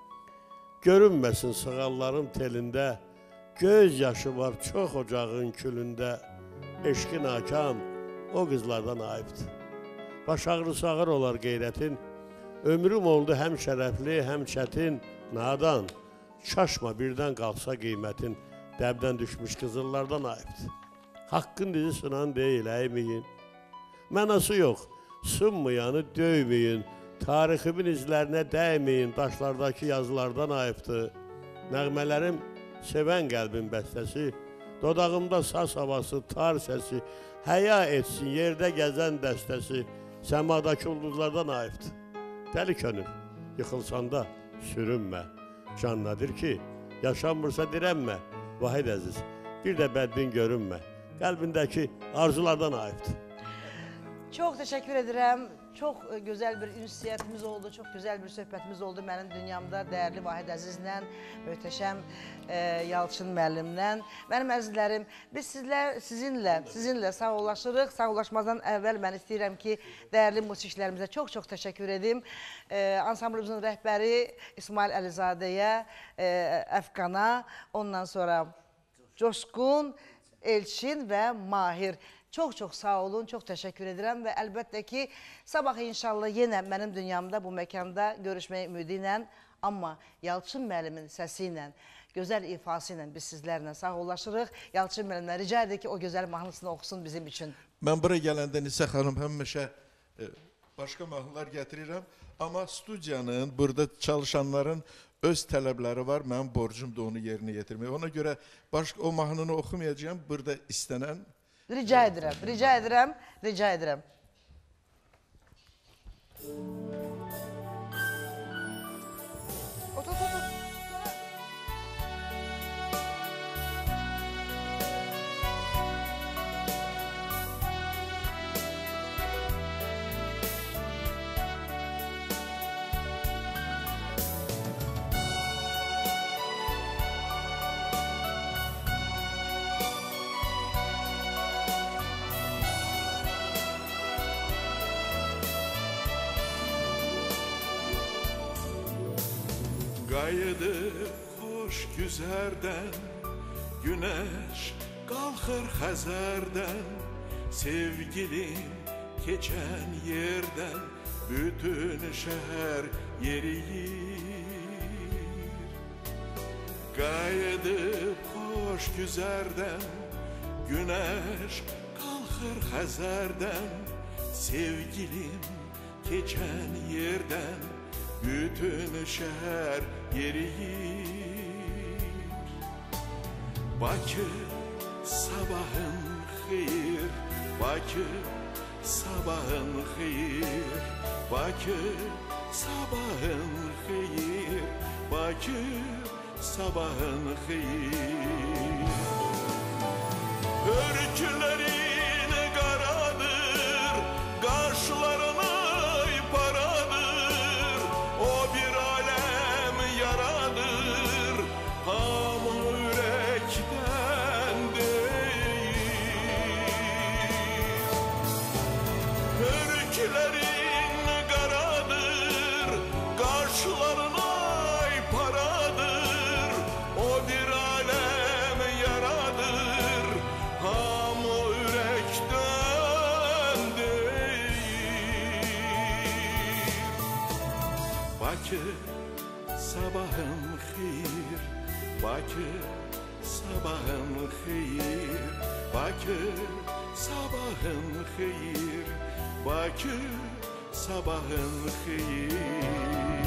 görünməsin sığalların telində, göz yaşı var çox ocağın külündə, eşqin hakam o qızlardan ayıbdır. Baş ağrısı ağır olar qeyrətin, ömrüm oldu həm şərəfli, həm çətin, nadan, şaşma birdən qalsa qiymətin, dəbdən düşmüş qızıllardan ayıbdır. Haqqın dizi sınan deyil, əyməyin. Mənası yox, sınmayanı döyməyin, tariximin izlərinə dəyməyin, daşlardakı yazılardan ayıbdır. Nəğmələrim sevən qəlbin bəstəsi, dodağımda saz havası, tar səsi, həya etsin yerdə gəzən dəstəsi, səmadakı ulduzlardan ayıbdır. Dəli könül, yıxılsan da sürünmə, can nədir ki, yaşanmırsa dirənmə, vahid əziz, bir də bədbin görünmə, qəlbindəki arzulardan ayıbdır. Çox təşəkkür edirəm. Çox gözəl bir ünsiyyətimiz oldu, çox gözəl bir söhbətimiz oldu mənim dünyamda dəyərli Vahid Əzizlə, möhtəşəm Yalçın müəllimlə. Mənim əzizlərim, biz sizinlə sağollaşırıq. Sağollaşmazdan əvvəl mən istəyirəm ki, dəyərli musiqiçilərimizə çox-çox təşəkkür edim. Ansamblimizin rəhbəri İsmail Əlizadəyə, Əfqana, ondan sonra Coşqun, Elçin və Mahir. Çox-çox sağ olun, çox təşəkkür edirəm və əlbəttə ki, sabah inşallah yenə mənim dünyamda, bu məkanda görüşmək ümidi ilə, amma Yalçın müəllimin səsi ilə, gözəl ifası ilə biz sizlərlə sağollaşırıq. Yalçın müəllimdən rica edir ki, o gözəl mahnısını oxusun bizim üçün. Mən buraya gələndə Nisə xanım həmişə başqa mahnılar gətirirəm, amma studiyanın, burada çalışanların öz tələbləri var, mənim borcum da onu yerinə yetirmək. Ona görə o mahnını oxumayacağım, burada istənən. Rica edirəm, rica edirəm, rica edirəm. Qayıdır xoş güzərdən, günəş qalxır Xəzərdən, sevgilim keçən yerdən, bütün şəhər yeriyir. Qayıdır xoş güzərdən, günəş qalxır Xəzərdən, sevgilim keçən yerdən, bütün şəhər yeriyir. Bakı, sabahın xeyir, Bakı, sabahın xeyir, Bakı, sabahın xeyir, Bakı, sabahın xeyir. Örgülerin qaradır, qaşlarını paradır, o bir alem yaradır, hamı ürəkdən deyir. Örgülerin qaradır, qaşlarını paradır, o bir alem yaradır, hamı ürəkdən deyir. Bakı, sabahın xeyir, Bakı, sabahın xeyir, Bakı, sabahın xeyir, Bakı, sabahın xeyir.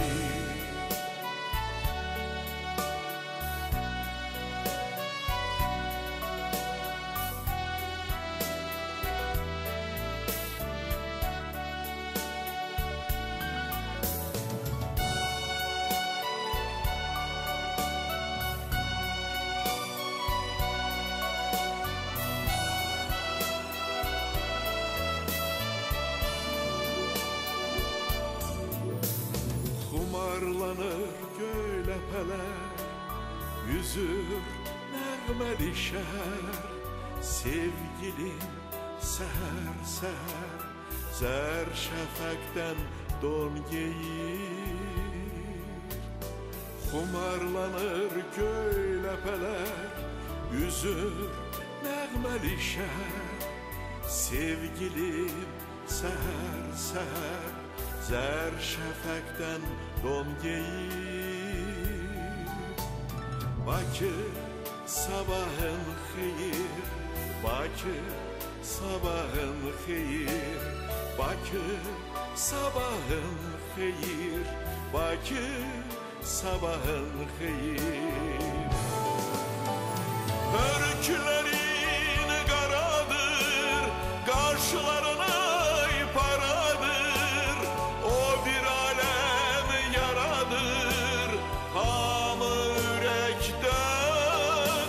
Xumarlanır göy ləpələr, yüzür nəğməli şəhər, sevgilim səhər səhər, zər şəfəqdən don geyir. Xumarlanır göy ləpələr, yüzür nəğməli şəhər, sevgilim səhər səhər, zər şəfəqdən don geyir. Bakı, sabahın xeyir, Bakı, sabahın xeyir, Bakı, sabahın xeyir, Bakı, sabahın xeyir. Örgülerin qaradır, qaşlarını paradır, o bir alem yaradır, hamı ürəkdən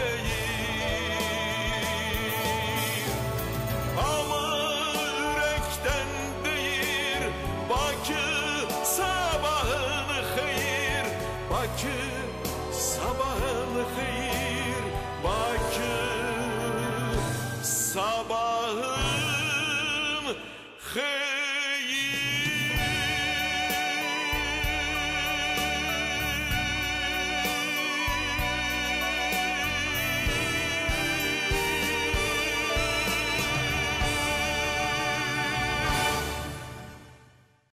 deyir. Hamı ürəkdən deyir, Bakı, sabahın xeyir, Bakı, sabahın xeyir.